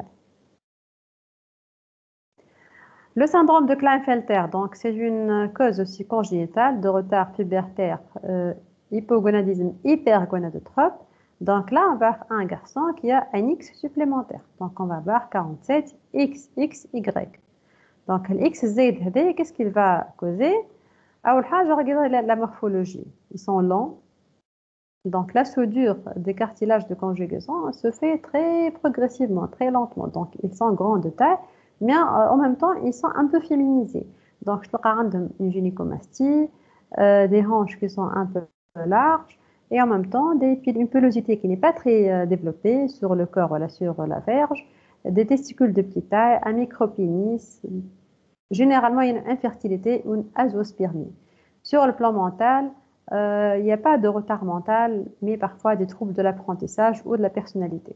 Le syndrome de Klinefelter, donc c'est une cause aussi congénitale de retard pubertaire, euh, hypogonadisme hypergonadotrope. Donc là, on va avoir un garçon qui a un X supplémentaire. Donc on va avoir quarante-sept X X Y. Donc l'X Z, qu'est-ce qu'il va causer? Alors, je regarde la, la morphologie. Ils sont longs. Donc la soudure des cartilages de conjugaison se fait très progressivement, très lentement. Donc ils sont grands de taille, mais euh, en même temps, ils sont un peu féminisés. Donc je te une gynécomastie, euh, des hanches qui sont un peu larges, et en même temps, des, une pilosité qui n'est pas très euh, développée sur le corps, voilà, sur la verge, des testicules de petite taille, un micropénis. Généralement, il y a une infertilité ou une azoospermie. Sur le plan mental, euh, il n'y a pas de retard mental, mais parfois des troubles de l'apprentissage ou de la personnalité.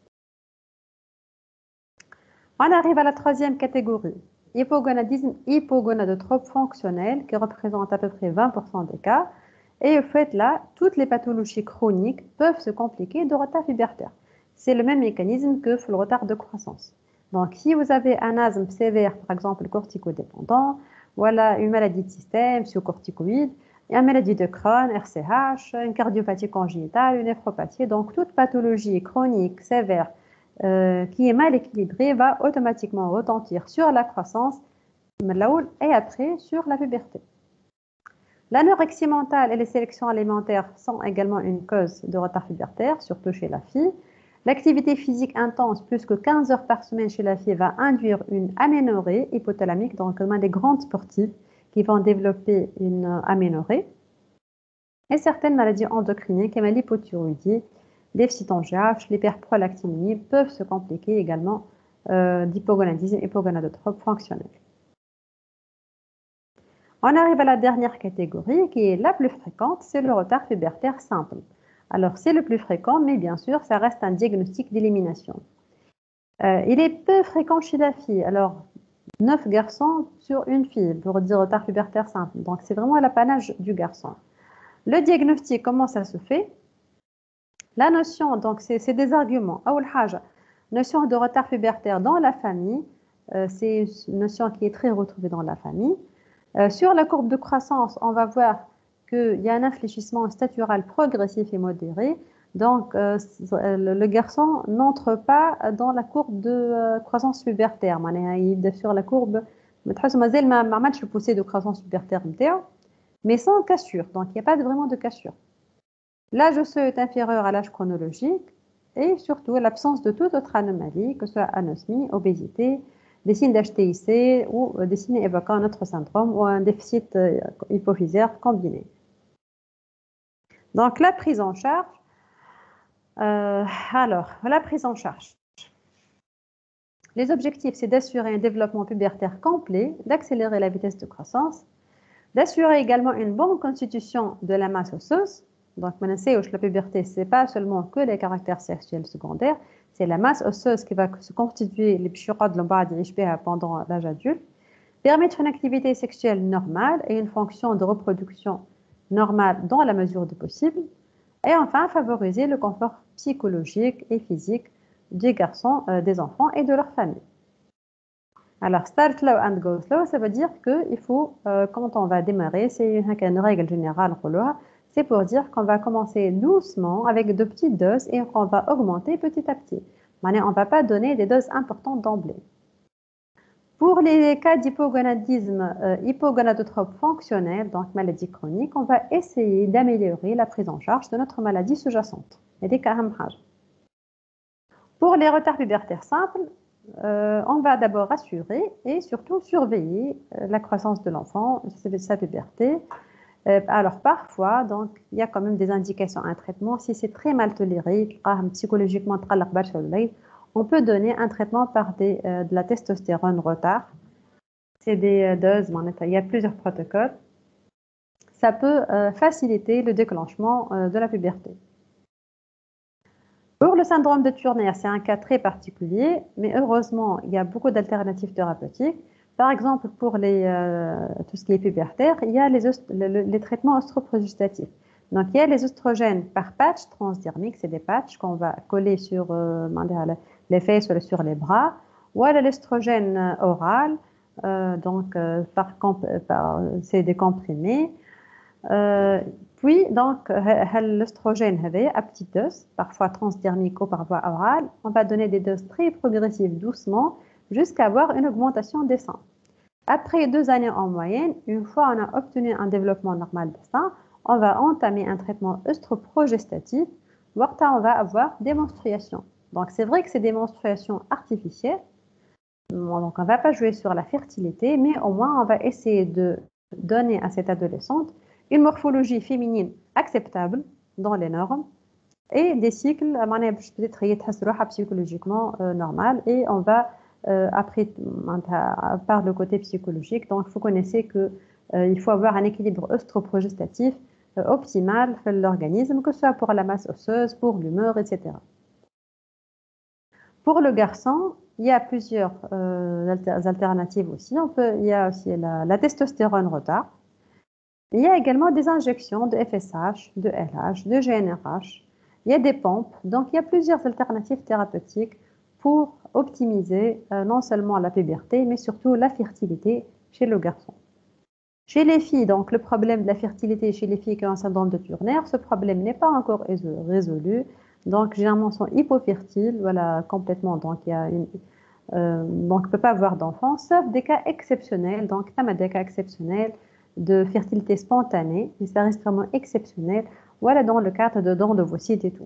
On arrive à la troisième catégorie, hypogonadisme hypogonadotrope fonctionnel, qui représente à peu près vingt pour cent des cas. Et au fait, là, toutes les pathologies chroniques peuvent se compliquer de retard pubertaire. C'est le même mécanisme que le retard de croissance. Donc, si vous avez un asthme sévère, par exemple corticodépendant, voilà une maladie de système, corticoïde, une maladie de Crohn, R C H, une cardiopathie congénitale, une néphropathie, donc toute pathologie chronique sévère euh, qui est mal équilibrée va automatiquement retentir sur la croissance et après sur la puberté. L'anorexie mentale et les sélections alimentaires sont également une cause de retard pubertaire, surtout chez la fille. L'activité physique intense, plus que quinze heures par semaine chez la fille, va induire une aménorrhée hypothalamique, donc des grandes sportives qui vont développer une aménorrhée. Et certaines maladies endocriniennes comme l'hypothyroïdie, déficit en G H, l'hyperprolactinémie peuvent se compliquer également euh, d'hypogonadisme hypogonadotrope fonctionnel. On arrive à la dernière catégorie qui est la plus fréquente, c'est le retard pubertaire simple. Alors c'est le plus fréquent, mais bien sûr, ça reste un diagnostic d'élimination. Euh, il est peu fréquent chez la fille. Alors, neuf garçons sur une fille pour dire retard pubertaire simple. Donc c'est vraiment l'apanage du garçon. Le diagnostic, comment ça se fait? La notion, donc c'est des arguments. أول حاجة, notion de retard pubertaire dans la famille, euh, c'est une notion qui est très retrouvée dans la famille. Euh, sur la courbe de croissance, on va voir qu'il y a un infléchissement statural progressif et modéré. Donc, euh, le, le garçon n'entre pas dans la courbe de euh, croissance pubertaire. Il est sur la courbe, mais le poussé de croissance pubertaire, mais sans cassure. Donc, il n'y a pas de, vraiment de cassure. L'âge osseux est inférieur à l'âge chronologique et surtout l'absence de toute autre anomalie, que ce soit anosmie, obésité, des signes d'H T I C ou des signes évoquant un autre syndrome ou un déficit hypophysaire combiné. Donc, la prise en charge. Euh, alors, la prise en charge. Les objectifs, c'est d'assurer un développement pubertaire complet, d'accélérer la vitesse de croissance, d'assurer également une bonne constitution de la masse osseuse. Donc, la puberté, ce n'est pas seulement que les caractères sexuels secondaires, c'est la masse osseuse qui va se constituer les pshuqad pendant l'âge adulte, permettre une activité sexuelle normale et une fonction de reproduction normale dans la mesure du possible, et enfin favoriser le confort psychologique et physique des garçons, euh, des enfants et de leur famille. Alors, start slow and go slow, ça veut dire qu'il faut, euh, quand on va démarrer, c'est une règle générale, c'est pour dire qu'on va commencer doucement avec de petites doses et qu'on va augmenter petit à petit. On ne va pas donner des doses importantes d'emblée. Pour les cas d'hypogonadisme euh, hypogonadotrope fonctionnel, donc maladie chronique, on va essayer d'améliorer la prise en charge de notre maladie sous-jacente. Pour les retards pubertaires simples, euh, on va d'abord assurer et surtout surveiller euh, la croissance de l'enfant, sa puberté. Euh, alors parfois, donc, il y a quand même des indications à un traitement. Si c'est très mal toléré, psychologiquement, on peut donner un traitement par des, euh, de la testostérone retard. C'est des euh, doses, il y a plusieurs protocoles. Ça peut euh, faciliter le déclenchement euh, de la puberté. Pour le syndrome de Turner, c'est un cas très particulier, mais heureusement, il y a beaucoup d'alternatives thérapeutiques. Par exemple, pour les, euh, tout ce qui est pubertaire, il y a les, les, les traitements ostroprogestatifs. Donc, il y a les oestrogènes par patch transdermique, c'est des patchs qu'on va coller sur euh, les fesses ou sur les bras, ou alors l'estrogène oral, euh, donc euh, par, par, c'est des comprimés. Euh, puis, donc, l'estrogène à petite dose, parfois transdermique ou par voie orale, on va donner des doses très progressives doucement jusqu'à avoir une augmentation des seins. Après deux années en moyenne, une fois on a obtenu un développement normal des seins, on va entamer un traitement œstroprogestatif, voire on va avoir des menstruations. Donc, c'est vrai que c'est des menstruations artificielles, donc on ne va pas jouer sur la fertilité, mais au moins on va essayer de donner à cette adolescente une morphologie féminine acceptable dans les normes et des cycles peut-être psychologiquement euh, normal et on va euh, après par le côté psychologique, donc vous connaissez que euh, il faut avoir un équilibre œstroprogestatif euh, optimal dans l'organisme, que ce soit pour la masse osseuse, pour l'humeur, et cetera. Pour le garçon, il y a plusieurs euh, alternatives aussi. On peut, il y a aussi la, la testostérone retard. Il y a également des injections de F S H, de L H, de G N R H. Il y a des pompes. Donc, il y a plusieurs alternatives thérapeutiques pour optimiser euh, non seulement la puberté, mais surtout la fertilité chez le garçon. Chez les filles, donc, le problème de la fertilité chez les filles qui ont un syndrome de Turner, ce problème n'est pas encore résolu. Donc, généralement, sont hypofertiles, voilà, complètement. Donc, il y a une, euh, donc, ne peut pas avoir d'enfants, sauf des cas exceptionnels. Donc, il y a des cas exceptionnels de fertilité spontanée, mais ça reste vraiment exceptionnel. Voilà, dans le cadre de dons d'ovocytes et tout.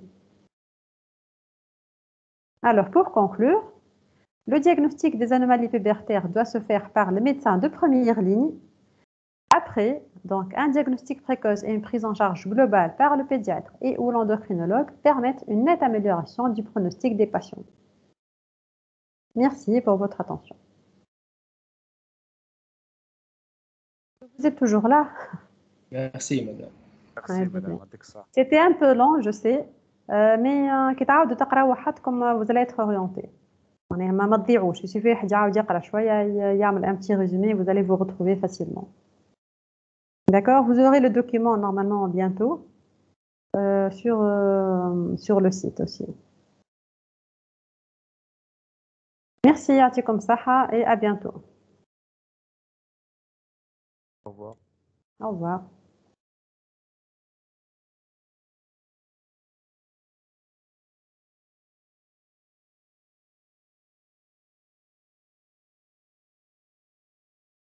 Alors, pour conclure, le diagnostic des anomalies pubertaires doit se faire par le médecin de première ligne après, donc un diagnostic précoce et une prise en charge globale par le pédiatre et ou l'endocrinologue permettent une nette amélioration du pronostic des patients. Merci pour votre attention. Vous êtes toujours là?
Merci, madame.
Merci, madame. يعطيك الصحة.
C'était un peu long, je sais, euh, mais euh, كي تعاودوا تقراو وحدكم vous allez être orienté. يعني ما ما تضيعوش، il suffit واحد يعاود يقرا شوية يعمل un petit résumé, vous allez vous retrouver facilement. D'accord, vous aurez le document normalement bientôt euh, sur euh, sur le site aussi. Merci, يعطيكم الصحة et à bientôt.
Au revoir.
Au revoir.